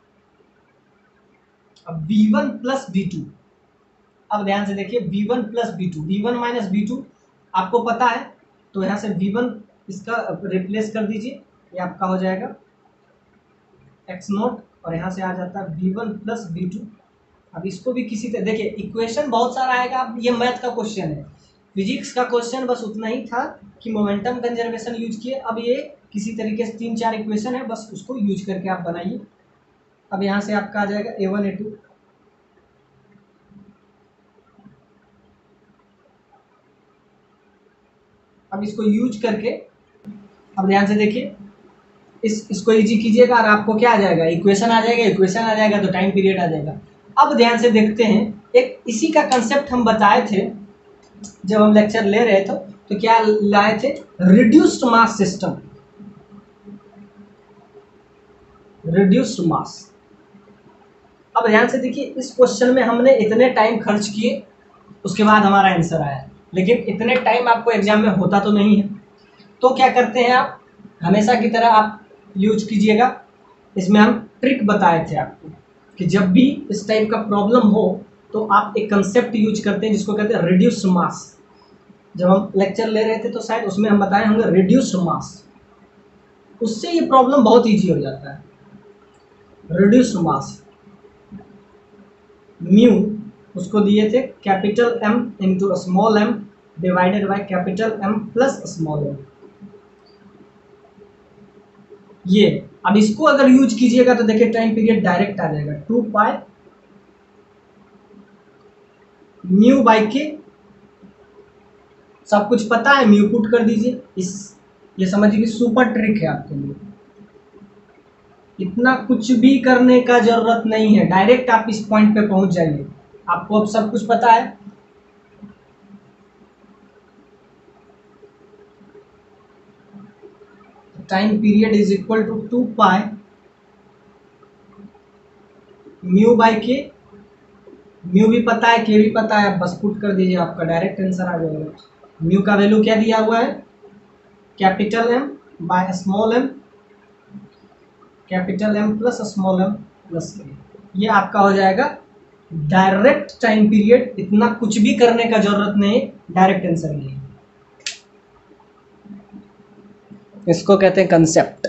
अब V one plus V two. अब ध्यान से देखिए, we one plus V two, V one minus we two आपको पता है, तो यहाँ से वी वन इसका रिप्लेस कर दीजिए, ये आपका हो जाएगा एक्स नोट, और यहाँ से आ जाता है we one plus V two. अब इसको भी किसी तरह देखिए, इक्वेशन बहुत सारा आएगा। अब ये मैथ का क्वेश्चन है, फिजिक्स का क्वेश्चन बस उतना ही था कि मोमेंटम कंजर्वेशन यूज किए। अब ये किसी तरीके से तीन चार इक्वेशन है, बस उसको यूज करके आप बनाइए। अब यहाँ से आपका आ जाएगा ए वन ए टू, अब इसको यूज करके, अब ध्यान से देखिए, इस इसको इजी कीजिएगा और आपको क्या आ जाएगा, इक्वेशन आ जाएगा, इक्वेशन आ जाएगा तो टाइम पीरियड आ जाएगा। अब ध्यान से देखते हैं, एक इसी का कंसेप्ट हम बताए थे जब हम लेक्चर ले रहे थे, तो क्या लाए थे, reduced mass system, reduced mass. अब ध्यान से देखिए, इस क्वेश्चन में हमने इतने टाइम खर्च किए, उसके बाद हमारा आंसर आया, लेकिन इतने टाइम आपको एग्जाम में होता तो नहीं है। तो क्या करते हैं आप, हमेशा की तरह आप यूज कीजिएगा। इसमें हम ट्रिक बताए थे आपको कि जब भी इस टाइप का प्रॉब्लम हो तो आप एक कंसेप्ट यूज करते हैं जिसको कहते हैं रिड्यूस्ड मास। जब हम लेक्चर ले रहे थे तो शायद उसमें हम बताए होंगे रिड्यूस्ड मास, उससे ये प्रॉब्लम बहुत ईजी हो जाता है। रिड्यूस्ड मास म्यू उसको दिए थे capital M into small M divided by capital M plus small M. ये अब इसको अगर यूज कीजिएगा तो देखिए टाइम पीरियड डायरेक्ट आ जाएगा, टू पाई म्यू बाई के, सब कुछ पता है, म्यू पुट कर दीजिए। इस ये समझिए कि सुपर ट्रिक है आपके लिए, इतना कुछ भी करने का जरूरत नहीं है, डायरेक्ट आप इस पॉइंट पे पहुंच जाइए। आपको अब सब कुछ पता है। Time period is equal to two pi mu by K, mu भी पता है, के भी पता है, बस पुट कर दीजिए, आपका डायरेक्ट आंसर आ जाएगा। म्यू का वैल्यू क्या दिया हुआ है, capital M by small M, capital M plus small M plus K, ये आपका हो जाएगा डायरेक्ट टाइम पीरियड। इतना कुछ भी करने का जरूरत नहीं, डायरेक्ट आंसर ये, इसको कहते हैं कंसेप्ट।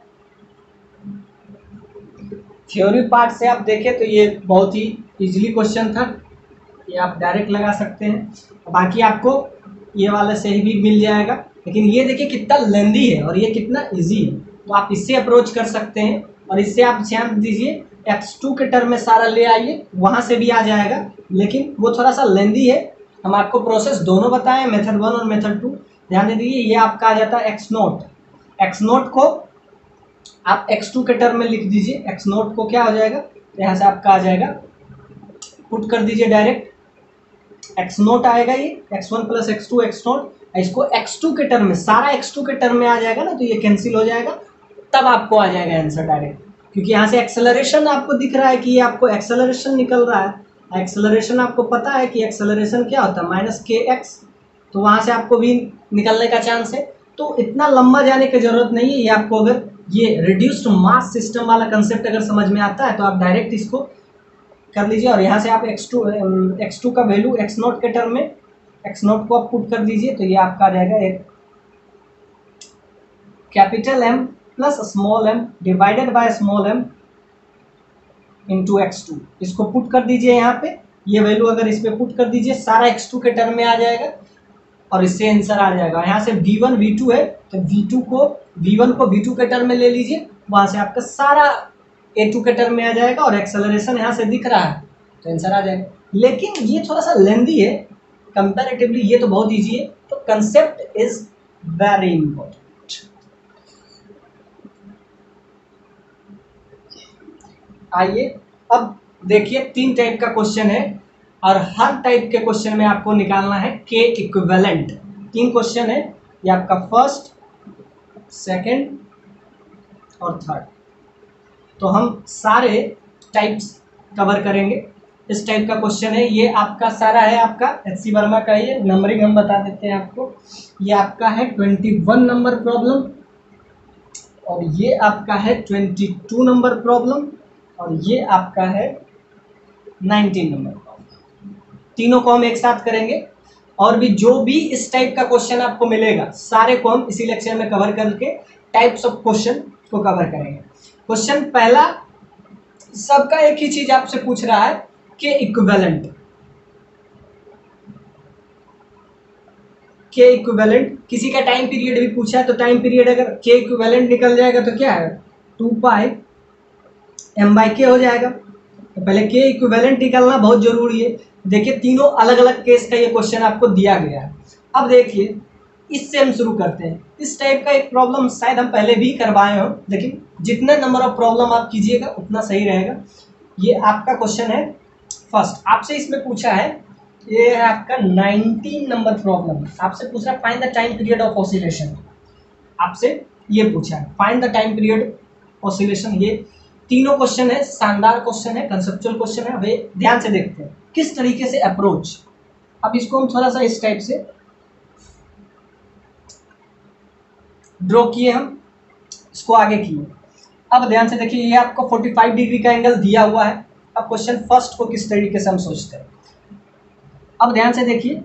थ्योरी पार्ट से आप देखें तो ये बहुत ही इजीली क्वेश्चन था, ये आप डायरेक्ट लगा सकते हैं। बाकी आपको ये वाले से ही भी मिल जाएगा, लेकिन ये देखिए कितना लेंदी है और ये कितना इजी है, तो आप इससे अप्रोच कर सकते हैं। और इससे आप ध्यान दीजिए, एक्स टू के टर्म में सारा ले आइए, वहाँ से भी आ जाएगा, लेकिन वो थोड़ा सा लेंदी है। हम आपको प्रोसेस दोनों बताएं, मेथड वन और मेथड टू। ध्यान दीजिए, ये आपका आ जाता है एक्स नोट, एक्स नोट को आप एक्स टू के टर्म में लिख दीजिए, एक्स नोट को क्या हो जाएगा, यहाँ से आपका आ जाएगा, पुट कर दीजिए डायरेक्ट, एक्स नोट आएगा, ये x one plus x two x nought, इसको एक्स टू के टर्म में, सारा एक्स टू के टर्म में आ जाएगा ना, तो ये कैंसिल हो जाएगा, तब आपको आ जाएगा आंसर डायरेक्ट। क्योंकि यहाँ से एक्सेलरेशन आपको दिख रहा है कि ये आपको एक्सेलरेशन निकल रहा है। एक्सेलरेशन आपको पता है कि एक्सेलरेशन क्या होता है, माइनस के एक्स, तो वहाँ से आपको भी निकलने का चांस है। तो इतना लंबा जाने की जरूरत नहीं है, ये आपको अगर ये रिड्यूस्ड मास सिस्टम वाला कंसेप्ट अगर समझ में आता है तो आप डायरेक्ट इसको कर लीजिए। और यहाँ से आप एक्स टू एक्स टू का वैल्यू एक्स नोट के टर्म में एक्स नोट को आप पुट कर दीजिए, तो ये आपका आ जाएगा एक capital M plus small M divided by small M into x two. इसको पुट कर दीजिए यहाँ पे, ये वैल्यू अगर इस पे पुट कर दीजिए, सारा एक्स टू के टर्म में आ जाएगा और इससे आंसर आ जाएगा। यहाँ से वी वन वी टू है, तो वी टू को वी वन को वी टू के टर्म में ले लीजिए, वहाँ से आपका सारा ए टू के टर्म में आ जाएगा और एक्सेलरेशन यहाँ से दिख रहा है तो आंसर आ जाएगा। लेकिन ये थोड़ा सा लेंदी है कंपैरेटिवली, ये तो बहुत ईजी है। तो कंसेप्ट इज वेरी इंपॉर्टेंट। आइए अब देखिए, तीन टाइप का क्वेश्चन है और हर टाइप के क्वेश्चन में आपको निकालना है के इक्विवेलेंट। तीन क्वेश्चन है, ये आपका फर्स्ट, सेकंड और थर्ड। तो हम सारे टाइप्स कवर करेंगे। इस टाइप का क्वेश्चन है, ये आपका सारा है, आपका एच सी वर्मा का, ये नंबरिंग हम बता देते हैं आपको। ये आपका है ट्वेंटी वन नंबर प्रॉब्लम और ये आपका है ट्वेंटी टू नंबर प्रॉब्लम और ये आपका है नाइनटीन नंबर प्रॉब्लम। तीनों को हम एक साथ करेंगे और भी जो भी इस टाइप का क्वेश्चन आपको मिलेगा सारे को हम इसी लेक्चर में कवर करके टाइप्स ऑफ क्वेश्चन को कवर करेंगे। क्वेश्चन पहला, सबका एक ही चीज आपसे पूछ रहा है के इक्विवेलेंट। के इक्विवेलेंट, किसी का टाइम पीरियड भी पूछा है तो टाइम पीरियड अगर के इक्विवेलेंट निकल जाएगा तो क्या है, टू पाई एम बाई के हो जाएगा। तो पहले के इक्विवेलेंट निकालना बहुत जरूरी है। देखिए तीनों अलग अलग केस का ये क्वेश्चन आपको दिया गया है। अब देखिए इससे हम शुरू करते हैं। इस टाइप का एक प्रॉब्लम शायद हम पहले भी करवाए हो, लेकिन जितना नंबर ऑफ प्रॉब्लम आप कीजिएगा उतना सही रहेगा। ये आपका क्वेश्चन है फर्स्ट, आपसे इसमें पूछा है, ये है आपका नाइनटीन नंबर प्रॉब्लम। आपसे पूछा है find the time period of oscillation, आपसे ये पूछा है find the time period oscillation. ये तीनों क्वेश्चन है, शानदार क्वेश्चन है, कंसेप्चुअल क्वेश्चन है। वे ध्यान से देखते हैं किस तरीके से अप्रोच। अब इसको हम थोड़ा सा इस टाइप से ड्रॉ किए, हम इसको आगे किए। अब ध्यान से देखिए, ये आपको पैंतालीस डिग्री का एंगल दिया हुआ है। अब क्वेश्चन फर्स्ट को किस तरीके से हम सोचते हैं, अब ध्यान से देखिए,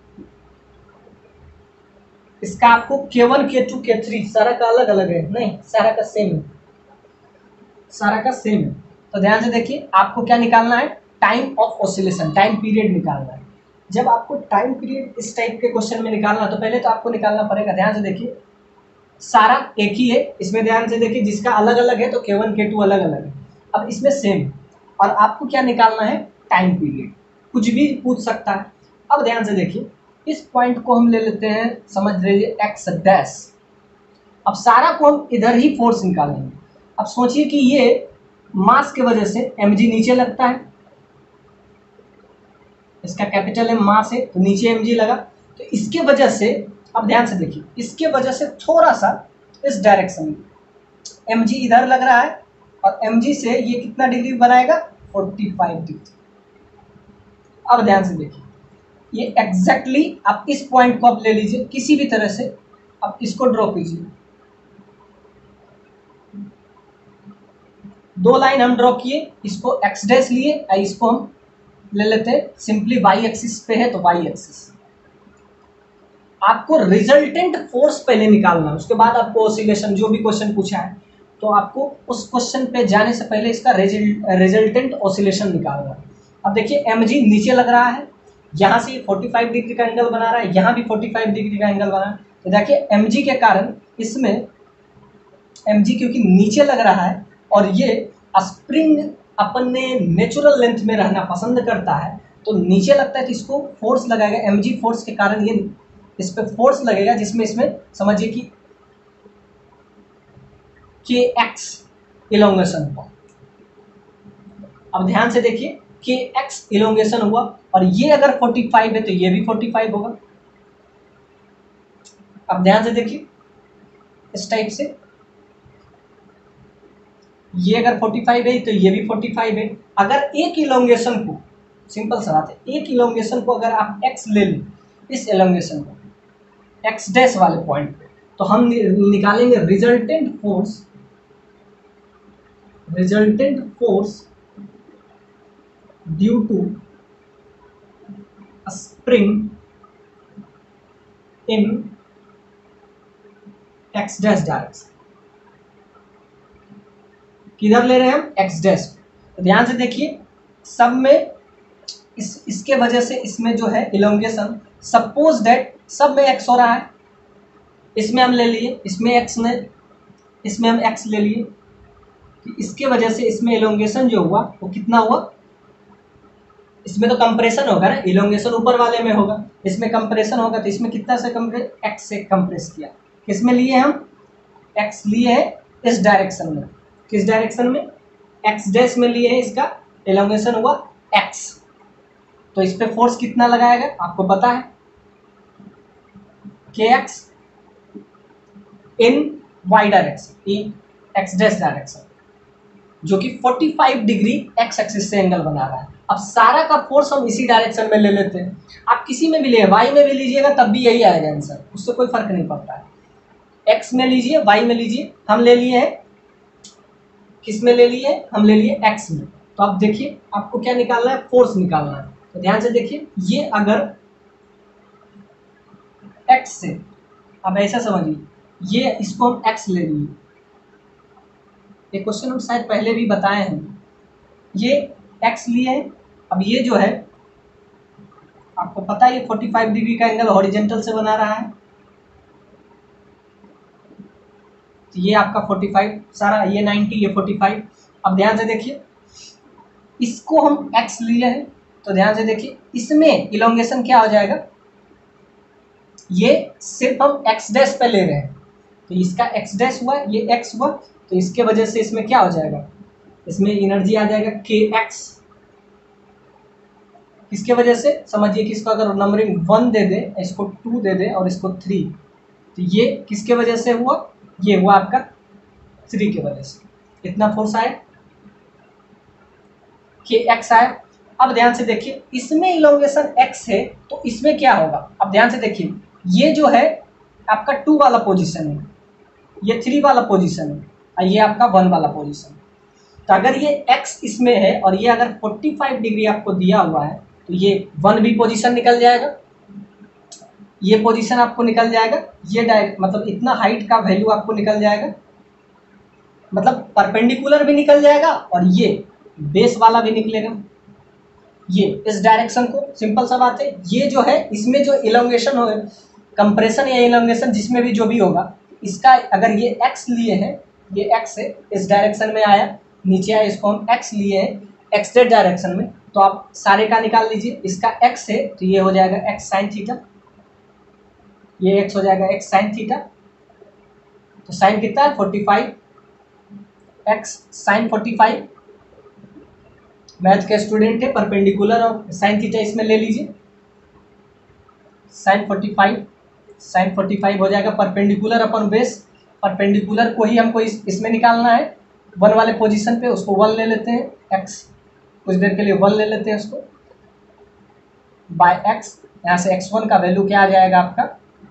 इसका आपको के वन, के टू, के थ्री सारा का अलग अलग है, नहीं सारा का सेम है, सारा का सेम है। तो ध्यान से देखिए, आपको क्या निकालना है, time of oscillation, time period निकालना है। जब आपको टाइम पीरियड इस टाइप के क्वेश्चन में निकालना है तो पहले तो आपको निकालना पड़ेगा, ध्यान से देखिए सारा एक ही है, इसमें ध्यान से देखिए जिसका अलग अलग है तो के वन के टू अलग अलग है, अब इसमें सेम है। और आपको क्या निकालना है, टाइम पीरियड, कुछ भी पूछ सकता है। अब ध्यान से देखिए, इस पॉइंट को हम ले लेते हैं, समझ लीजिए एक्स डैश। अब सारा को हम इधर ही फोर्स निकालेंगे। अब सोचिए कि ये मास के वजह से एम जी नीचे लगता है, इसका कैपिटल एम मास है तो नीचे एम जी लगा, तो इसके वजह से, अब ध्यान से देखिए, इसके वजह से थोड़ा सा इस डायरेक्शन में एम जी इधर लग रहा है और एम जी से ये कितना डिग्री बनाएगा, पैंतालीस डिग्री। अब ध्यान से देखिए, ये एग्जैक्टली आप इस पॉइंट को आप ले लीजिए किसी भी तरह से, आप इसको ड्रॉ कीजिए। दो लाइन हम ड्रॉ किए, इसको एक्स डैश लिए और इसको हम ले लेते हैं सिंपली वाई एक्सिस पे है तो वाई एक्सिस। आपको रिजल्टेंट फोर्स पहले निकालना है, उसके बाद आपको ऑसिलेशन, जो भी क्वेश्चन पूछा है तो आपको उस क्वेश्चन पे जाने से पहले इसका रिजल्टेंट ऑसिलेशन निकालना है। अब देखिए एम जी नीचे लग रहा है, यहाँ से पैंतालीस डिग्री का एंगल बना रहा है, यहाँ भी पैंतालीस डिग्री का एंगल बना है, तो देखिए एम जी के कारण इसमें एम जी क्योंकि नीचे लग रहा है और ये स्प्रिंग अपने नेचुरल लेंथ में रहना पसंद करता है, तो नीचे लगता है तो इसको फोर्स लगाएगा, एम जी फोर्स के कारण ये इस पे फोर्स लगेगा, जिसमें इसमें समझिए कि के एक्स इलोंगेशन हुआ। अब ध्यान से देखिए, के एक्स इलोंगेशन हुआ और ये अगर पैंतालीस है तो ये भी पैंतालीस होगा। अब ध्यान से देखिए, इस टाइप से ये अगर पैंतालीस है तो ये भी पैंतालीस है। अगर एक इलोंगेशन को, सिंपल सा बात है, एक इलोंगेशन को अगर आप एक्स ले लें, इस इलोंगेशन को एक्स डैश वाले पॉइंट पे, तो हम निकालेंगे resultant force, resultant force due to spring in X dash direction. किधर ले रहे हैं हम, एक्स डैश। तो ध्यान से देखिए, सब में इस इसके वजह से इसमें जो है इलोंगेशन, सपोज दैट सब में एक्स हो रहा है, इसमें हम ले लिए, इसमें एक्स ने, इसमें हम एक्स ले लिए, कि इसके वजह से इसमें इलोंगेशन जो हुआ वो कितना हुआ, इसमें तो कंप्रेशन होगा ना, इलोंगेशन ऊपर वाले में होगा, इसमें कंप्रेशन होगा, तो इसमें कितना से कंप्रेस, एक्स से कंप्रेस किया। किसमें लिए हम, एक्स लिए है इस डायरेक्शन में, किस डायरेक्शन में, एक्स डैश में लिए है, इसका इलोंगेशन हुआ एक्स, तो इस पे फोर्स कितना लगाएगा आपको पता है, K X in Y direction, in X dash direction, जो कि पैंतालीस डिग्री एक्स एक्सिस से एंगल बना रहा है। अब सारा का फोर्स हम इसी डायरेक्शन में ले लेते हैं, आप किसी में भी ले, वाई में भी लीजिएगा तब भी यही आएगा आंसर, उससे कोई फर्क नहीं पड़ता है। एक्स में लीजिए, वाई में लीजिए, हम ले लिए हैं, किस में ले लिए, हम ले लिए एक्स में। तो अब देखिए आपको क्या निकालना है, फोर्स निकालना है। तो ध्यान से देखिए, ये अगर एक्स से, अब ऐसा समझिए, ये इसको हम एक्स ले लिए, ये क्वेश्चन हम शायद पहले भी बताए हैं, ये एक्स लिए हैं। अब ये जो है आपको पता है, ये पैंतालीस डिग्री का एंगल हॉरिजेंटल से बना रहा है, तो ये आपका पैंतालीस सारा, ये नब्बे, ये पैंतालीस। अब ध्यान से देखिए, इसको हम एक्स लिए हैं, तो ध्यान से देखिए, इसमें इलोंगेशन क्या हो जाएगा, ये सिर्फ हम एक्स डैश पे ले रहे हैं, तो इसका एक्स डैश हुआ, ये एक्स हुआ, तो इसके वजह से इसमें क्या हो जाएगा, इसमें एनर्जी आ जाएगा के एक्स। किसके वजह से, समझिए कि इसको अगर नंबरिंग वन दे दे, इसको टू दे दे और इसको थ्री, तो ये किसके वजह से हुआ, ये हुआ आपका थ्री के वजह से। इतना फोर्स आया, के एक्स आया। अब ध्यान से देखिए, इसमें इलोंगेशन एक्स है, तो इसमें क्या होगा, अब ध्यान से देखिए, ये जो है आपका टू वाला पोजीशन है, ये थ्री वाला पोजीशन है, और ये आपका वन वाला पोजीशन। तो अगर ये एक्स इसमें है और ये अगर फोर्टी फाइव डिग्री आपको दिया हुआ है, तो ये वन भी पोजीशन निकल जाएगा, ये पोजीशन आपको निकल जाएगा, ये डायरेक्ट मतलब इतना हाइट का वैल्यू आपको निकल जाएगा, मतलब परपेंडिकुलर भी निकल जाएगा और ये बेस वाला भी निकलेगा। ये इस डायरेक्शन को, सिंपल सा बात है, ये जो है इसमें जो इलोंगेशन हो, कंप्रेशन या इलोंगेशन जिसमें भी जो भी होगा, इसका अगर ये एक्स लिए हैं, ये एक्स है, इस डायरेक्शन में आया, नीचे आया, इसको हम एक्स लिए हैं एक्स जेड डायरेक्शन में, तो आप सारे का निकाल लीजिए। इसका एक्स है तो ये हो जाएगा एक्स साइन थीटा, ये एक्स हो जाएगा एक्स साइन थीटा, तो साइन कितना है forty five, X sine forty five. Math के स्टूडेंट है, परपेंडिकुलर और साइन थीटा इसमें ले लीजिए, sine forty five, sine forty five हो जाएगा परपेंडिकुलर अपन बेस, परपेंडिकुलर को ही हमको इस इसमें निकालना है, वन वाले पोजीशन पे, उसको वन ले लेते हैं, एक्स कुछ देर के लिए वन ले लेते हैं उसको, बाय एक्स। यहाँ से एक्स वन का वैल्यू क्या आ जाएगा आपका,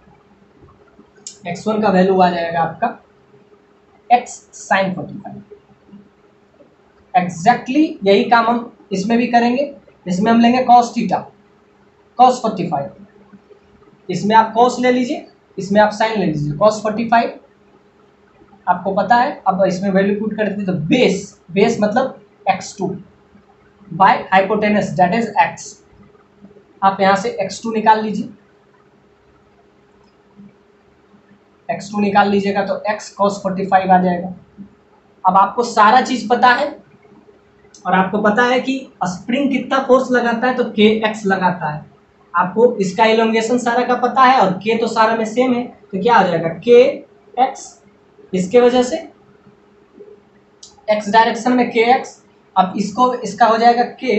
एक्स वन का वैल्यू आ जाएगा आपका X sine forty five. Exactly यही काम हम इसमें भी करेंगे। इसमें हम लेंगे cos theta, cos forty five, इसमें आप कॉस ले लीजिए, इसमें आप साइन ले लीजिए, कॉस फोर्टी फाइव आपको पता है। अब इसमें वैल्यू पुट करते हैं तो बेस, बेस मतलब X two by hypotenuse that is X, आप यहाँ से एक्स टू निकाल लीजिए, एक्स टू निकाल लीजिएगा तो x cos फोर्टी फाइव आ जाएगा। अब आपको सारा चीज पता है और आपको पता है कि स्प्रिंग कितना फोर्स लगाता है, तो के एक्स लगाता है, आपको इसका इलोंगेशन सारा का पता है और के तो सारा में सेम है, तो क्या हो जाएगा के एक्स, इसके वजह से x डायरेक्शन में के एक्स। अब इसको इसका हो जाएगा के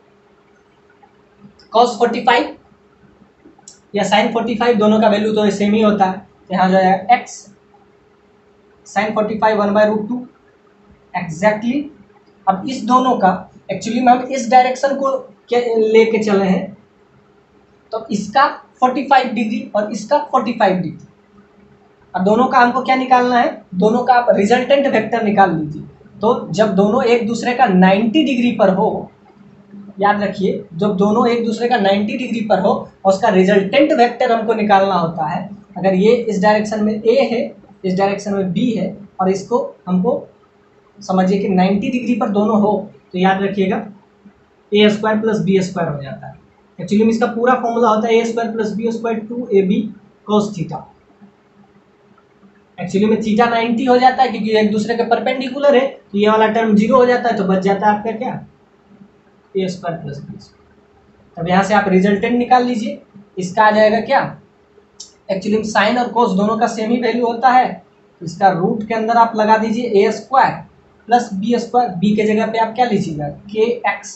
cos फोर्टी फाइव या sin फोर्टी फाइव, दोनों का वैल्यू तो सेम ही होता है, यहाँ जो है x sine forty five one by root two exactly. अब इस दोनों का एक्चुअली में हम इस डायरेक्शन को लेके चले हैं, तो इसका फोर्टी फाइव डिग्री और इसका फोर्टी फाइव डिग्री, अब दोनों का हमको क्या निकालना है, दोनों का आप रिजल्टेंट वेक्टर निकाल लीजिए। तो जब दोनों एक दूसरे का नाइन्टी डिग्री पर हो, याद रखिए, जब दोनों एक दूसरे का नाइन्टी डिग्री पर हो और उसका रिजल्टेंट वेक्टर हमको निकालना होता है। अगर ये इस डायरेक्शन में A है, इस डायरेक्शन में B है, और इसको हमको समझिए कि नाइन्टी डिग्री पर दोनों हो, तो याद रखिएगा A square plus B square हो जाता है। एक्चुअली में इसका पूरा फॉर्मूला होता है A square plus B square two A B cos theta. Actually में थीटा नाइन्टी हो जाता है क्योंकि एक दूसरे के परपेंडिकुलर है, तो ये वाला टर्म जीरो हो जाता है, तो बच जाता है आपका क्या, A square plus B square. तब यहाँ से आप रिजल्टेंट निकाल लीजिए, इसका आ जाएगा क्या, एक्चुअली में साइन और कोस दोनों का सेम ही वैल्यू होता है, तो इसका रूट के अंदर आप लगा दीजिए A square plus B square, B के जगह पे आप क्या लीजिएगा के एक्स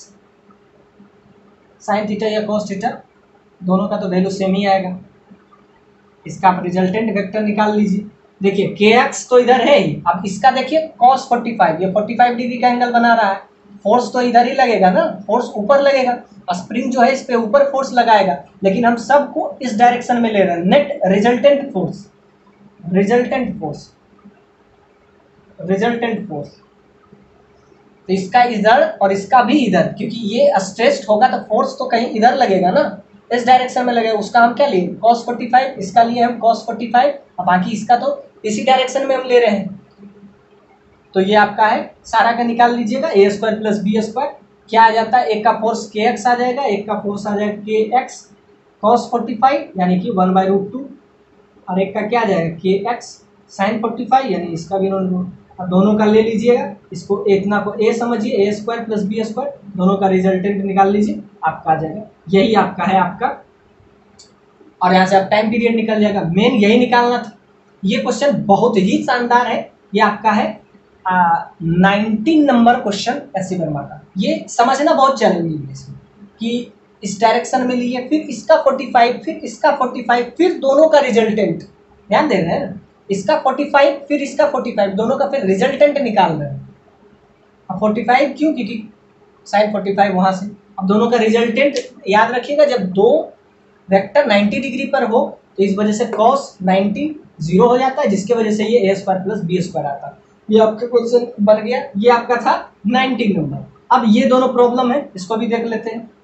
साइन थीटा या कोस थीटा, दोनों का तो वैल्यू सेम ही आएगा। इसका आप रिजल्टेंट वेक्टर निकाल लीजिए। देखिए के एक्स तो इधर है ही, अब इसका देखिए कॉस फोर्टी फाइव, ये फोर्टी फाइव डिग्री का एंगल बना रहा है, फोर्स तो इधर ही लगेगा ना, फोर्स ऊपर लगेगा, स्प्रिंग जो है इस पे ऊपर फोर्स लगाएगा, लेकिन हम सबको इस डायरेक्शन में ले रहे हैं, net resultant force, resultant force, resultant force. तो इसका इधर और इसका भी इधर, क्योंकि ये स्ट्रेस्ड होगा तो फोर्स तो कहीं इधर लगेगा ना, इस डायरेक्शन में लगेगा, उसका हम क्या लिए cos फोर्टी फाइव, इसका लिए हम cos फोर्टी फाइव, और बाकी इसका तो इसी डायरेक्शन में हम ले रहे हैं। तो ये आपका है, सारा का निकाल लीजिएगा, A square plus B square क्या आ जाता है, एक का फोर्स के एक्स आ जाएगा, एक का फोर्स आ जाएगा के एक्स कॉस फोर्टी फाइव यानी कि वन बाई रूट टू, और एक का क्या आ जाएगा के एक्स साइन फोर्टी फाइव यानी इसका भी नॉन रूट। अब दोनों का ले लीजिएगा, इसको इतना को ए समझिए, A square plus B square, दोनों का रिजल्टेंट निकाल लीजिए, आपका आ जाएगा। यही आपका है आपका और यहाँ से आप टाइम पीरियड निकल जाएगा। मेन यही निकालना था। ये क्वेश्चन बहुत ही शानदार है। ये आपका है nineteen number question S C Verma का। ये समझना बहुत चैलेंजिंग है इसमें कि इस डायरेक्शन में लिए, फिर इसका पैंतालीस, फिर इसका पैंतालीस, फिर दोनों का रिजल्टेंट, ध्यान दे रहे हैं, इसका पैंतालीस फिर इसका पैंतालीस, दोनों का फिर रिजल्टेंट निकाल रहे हैं। अब पैंतालीस क्यों? क्योंकि साइन पैंतालीस वहां से। अब दोनों का रिजल्टेंट याद रखिएगा, जब दो वेक्टर नब्बे डिग्री पर हो तो इस वजह से cos नब्बे जीरो हो जाता है, जिसके वजह से ये A square plus B square आता है। ये आपका क्वेश्चन बन गया। ये आपका था नाइनटीन नंबर। अब ये दोनों प्रॉब्लम है, इसको भी देख लेते हैं।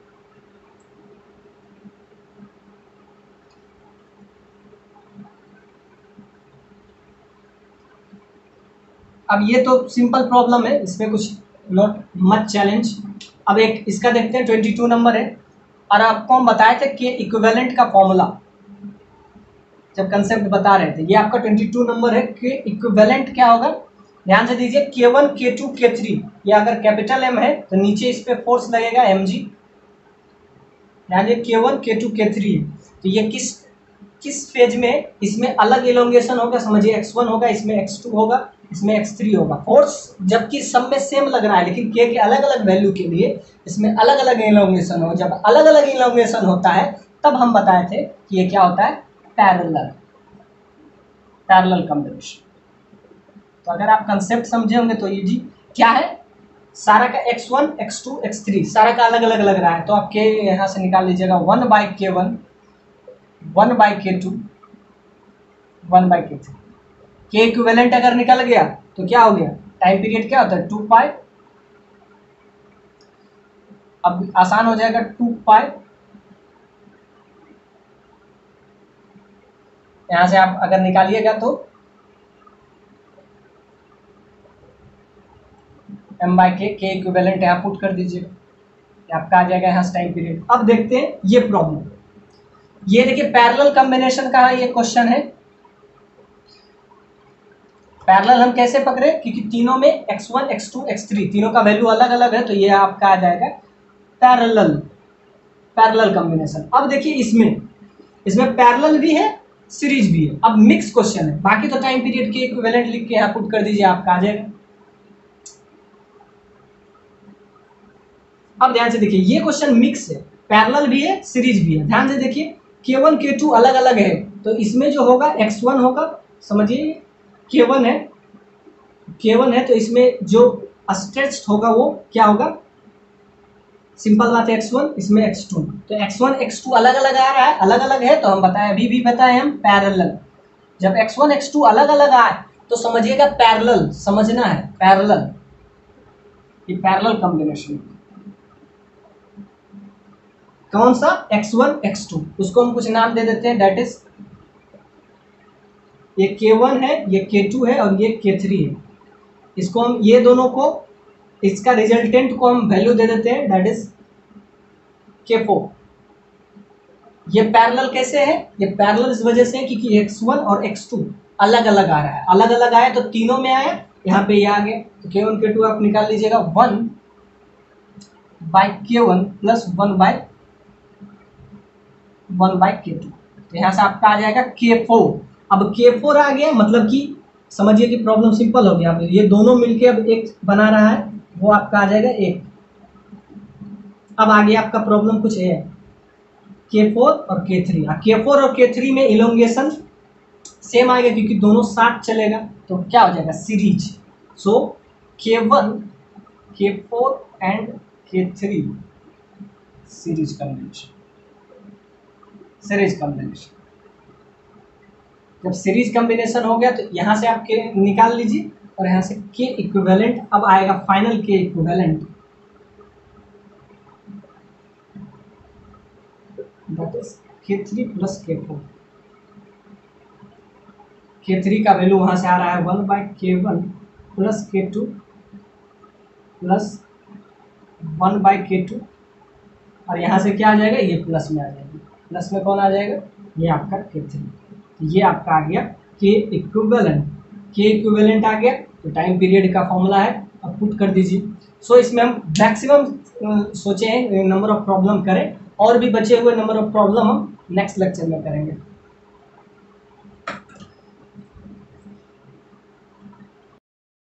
अब ये तो सिंपल प्रॉब्लम है, इसमें कुछ नॉट मच चैलेंज। अब एक इसका देखते हैं, बाईस नंबर है और आपको हम बताए थे कि इक्विवेलेंट का फॉर्मूला जब कंसेप्ट बता रहे थे। ये आपका बाईस नंबर है कि इक्विवेलेंट क्या होगा। ध्यान से दीजिए, के वन, के टू, के थ्री, ये अगर कैपिटल एम है तो नीचे इस पे फोर्स लगेगा एम जी। ध्यान दीजिए, के वन, के टू, के थ्री, तो ये किस किस फेज में, इसमें अलग इलोंगेशन होगा, समझिए एक्स वन होगा, इसमें एक्स टू होगा, इसमें एक्स थ्री होगा। फोर्स जबकि सब में सेम लग रहा है, लेकिन के के अलग अलग वैल्यू के लिए इसमें अलग अलग इलोंगेशन हो। जब अलग अलग इलोंगेशन होता है तब हम बताए थे कि ये क्या होता है, पैरेलल पैरेलल कॉम्बिनेशन। तो अगर आप कंसेप्ट समझे होंगे तो ये जी क्या है, सारा का X one, X two, X three सारा का अलग अलग लग रहा है, तो आप के यहाँ से निकाल लीजिएगा one by K one, one by K two, one by K three. K equivalent अगर निकल गया तो क्या हो गया, टाइम पीरियड क्या होता है, टू पाई। अब आसान हो जाएगा, टू पाई यहां से आप अगर निकालिएगा तो एम बाई के, के इक्विवेलेंट यहाँ पुट कर दीजिएगा, आपका आ जाएगा यहाँ से टाइम पीरियड। अब देखते हैं ये प्रॉब्लम। ये देखिए पैरेलल कॉम्बिनेशन का ये क्वेश्चन है। पैरेलल हम कैसे पकड़े, क्योंकि तीनों में X one, X two, X three तीनों का वैल्यू अलग अलग है, तो ये आपका आ जाएगा पैरेलल पैरेलल कॉम्बिनेशन। अब देखिए इसमें इसमें पैरेलल भी है, सीरीज भी है। अब मिक्स क्वेश्चन है, बाकी तो टाइम पीरियड के इक्विवेलेंट लिख के यहाँ पुट कर दीजिए, आपका आ जाएगा। अब ध्यान से देखिए, ये क्वेश्चन मिक्स है, पैरेलल भी है, सीरीज भी है। ध्यान से देखिए, के वन, के टू अलग अलग है, तो इसमें जो होगा एक्स वन होगा, समझिए के वन है, के वन है तो इसमें जो स्ट्रेच्ड होगा वो क्या होगा, सिंपल बात है एक्स वन, इसमें एक्स टू, तो एक्स वन, एक्स टू अलग अलग आ रहा है, अलग अलग है, तो हम बताएं, अभी भी बताएं हम पैरेलल। जब एक्स वन, एक्स टू अलग अलग आए तो समझिएगा पैरेलल, समझना है पैरेलल, ये पैरेलल कॉम्बिनेशन। कौन सा, एक्स वन, एक्स टू, उसको हम कुछ नाम दे देते हैं, दैट इज ये के वन है, ये के टू है और ये के थ्री है। इसको हम ये दोनों को, इसका रिजल्टेंट को हम वैल्यू दे देते हैं, दैट इज के फोर। ये पैरेलल कैसे है, ये पैरेलल इस वजह से है क्योंकि एक्स वन और एक्स टू अलग अलग आ रहा है, अलग अलग आया तो तीनों में आया, यहाँ पे ये आ गए, तो के वन, के टू आप निकाल लीजिएगा, one by K one plus one by one by K two, तो यहाँ से आपका आ जाएगा के फोर। अब के फोर आ गया, मतलब कि समझिए कि प्रॉब्लम सिंपल हो गया। ये दोनों मिलके अब एक बना रहा है, वो आपका आ जाएगा एक। अब आगे आपका प्रॉब्लम कुछ है, के फोर और के थ्री। के फोर और के थ्री में इलोंगेशन सेम आएगा क्योंकि दोनों साथ चलेगा, तो क्या हो जाएगा, series. So K one, K four and K three series combination, series combination. जब सीरीज कॉम्बिनेशन हो गया तो यहाँ से आप के निकाल लीजिए और यहाँ से के इक्विवेलेंट। अब आएगा final K equivalent, that is K three plus K four. K three का वैल्यू वहाँ से आ रहा है one by K one plus K two plus one by K two, और यहाँ से क्या आ जाएगा, ये प्लस में आ जाएगा। प्लस में कौन आ जाएगा, ये आपका के थ्री। ये आपका आ गया के इक्विवेलेंट। के इक्विवेलेंट आ गया तो टाइम पीरियड का फॉर्मूला है, अब पुट कर दीजिए। सो so, इसमें हम मैक्सिमम सोचे हैं नंबर ऑफ प्रॉब्लम करें, और भी बचे हुए नंबर ऑफ प्रॉब्लम हम नेक्स्ट लेक्चर में करेंगे।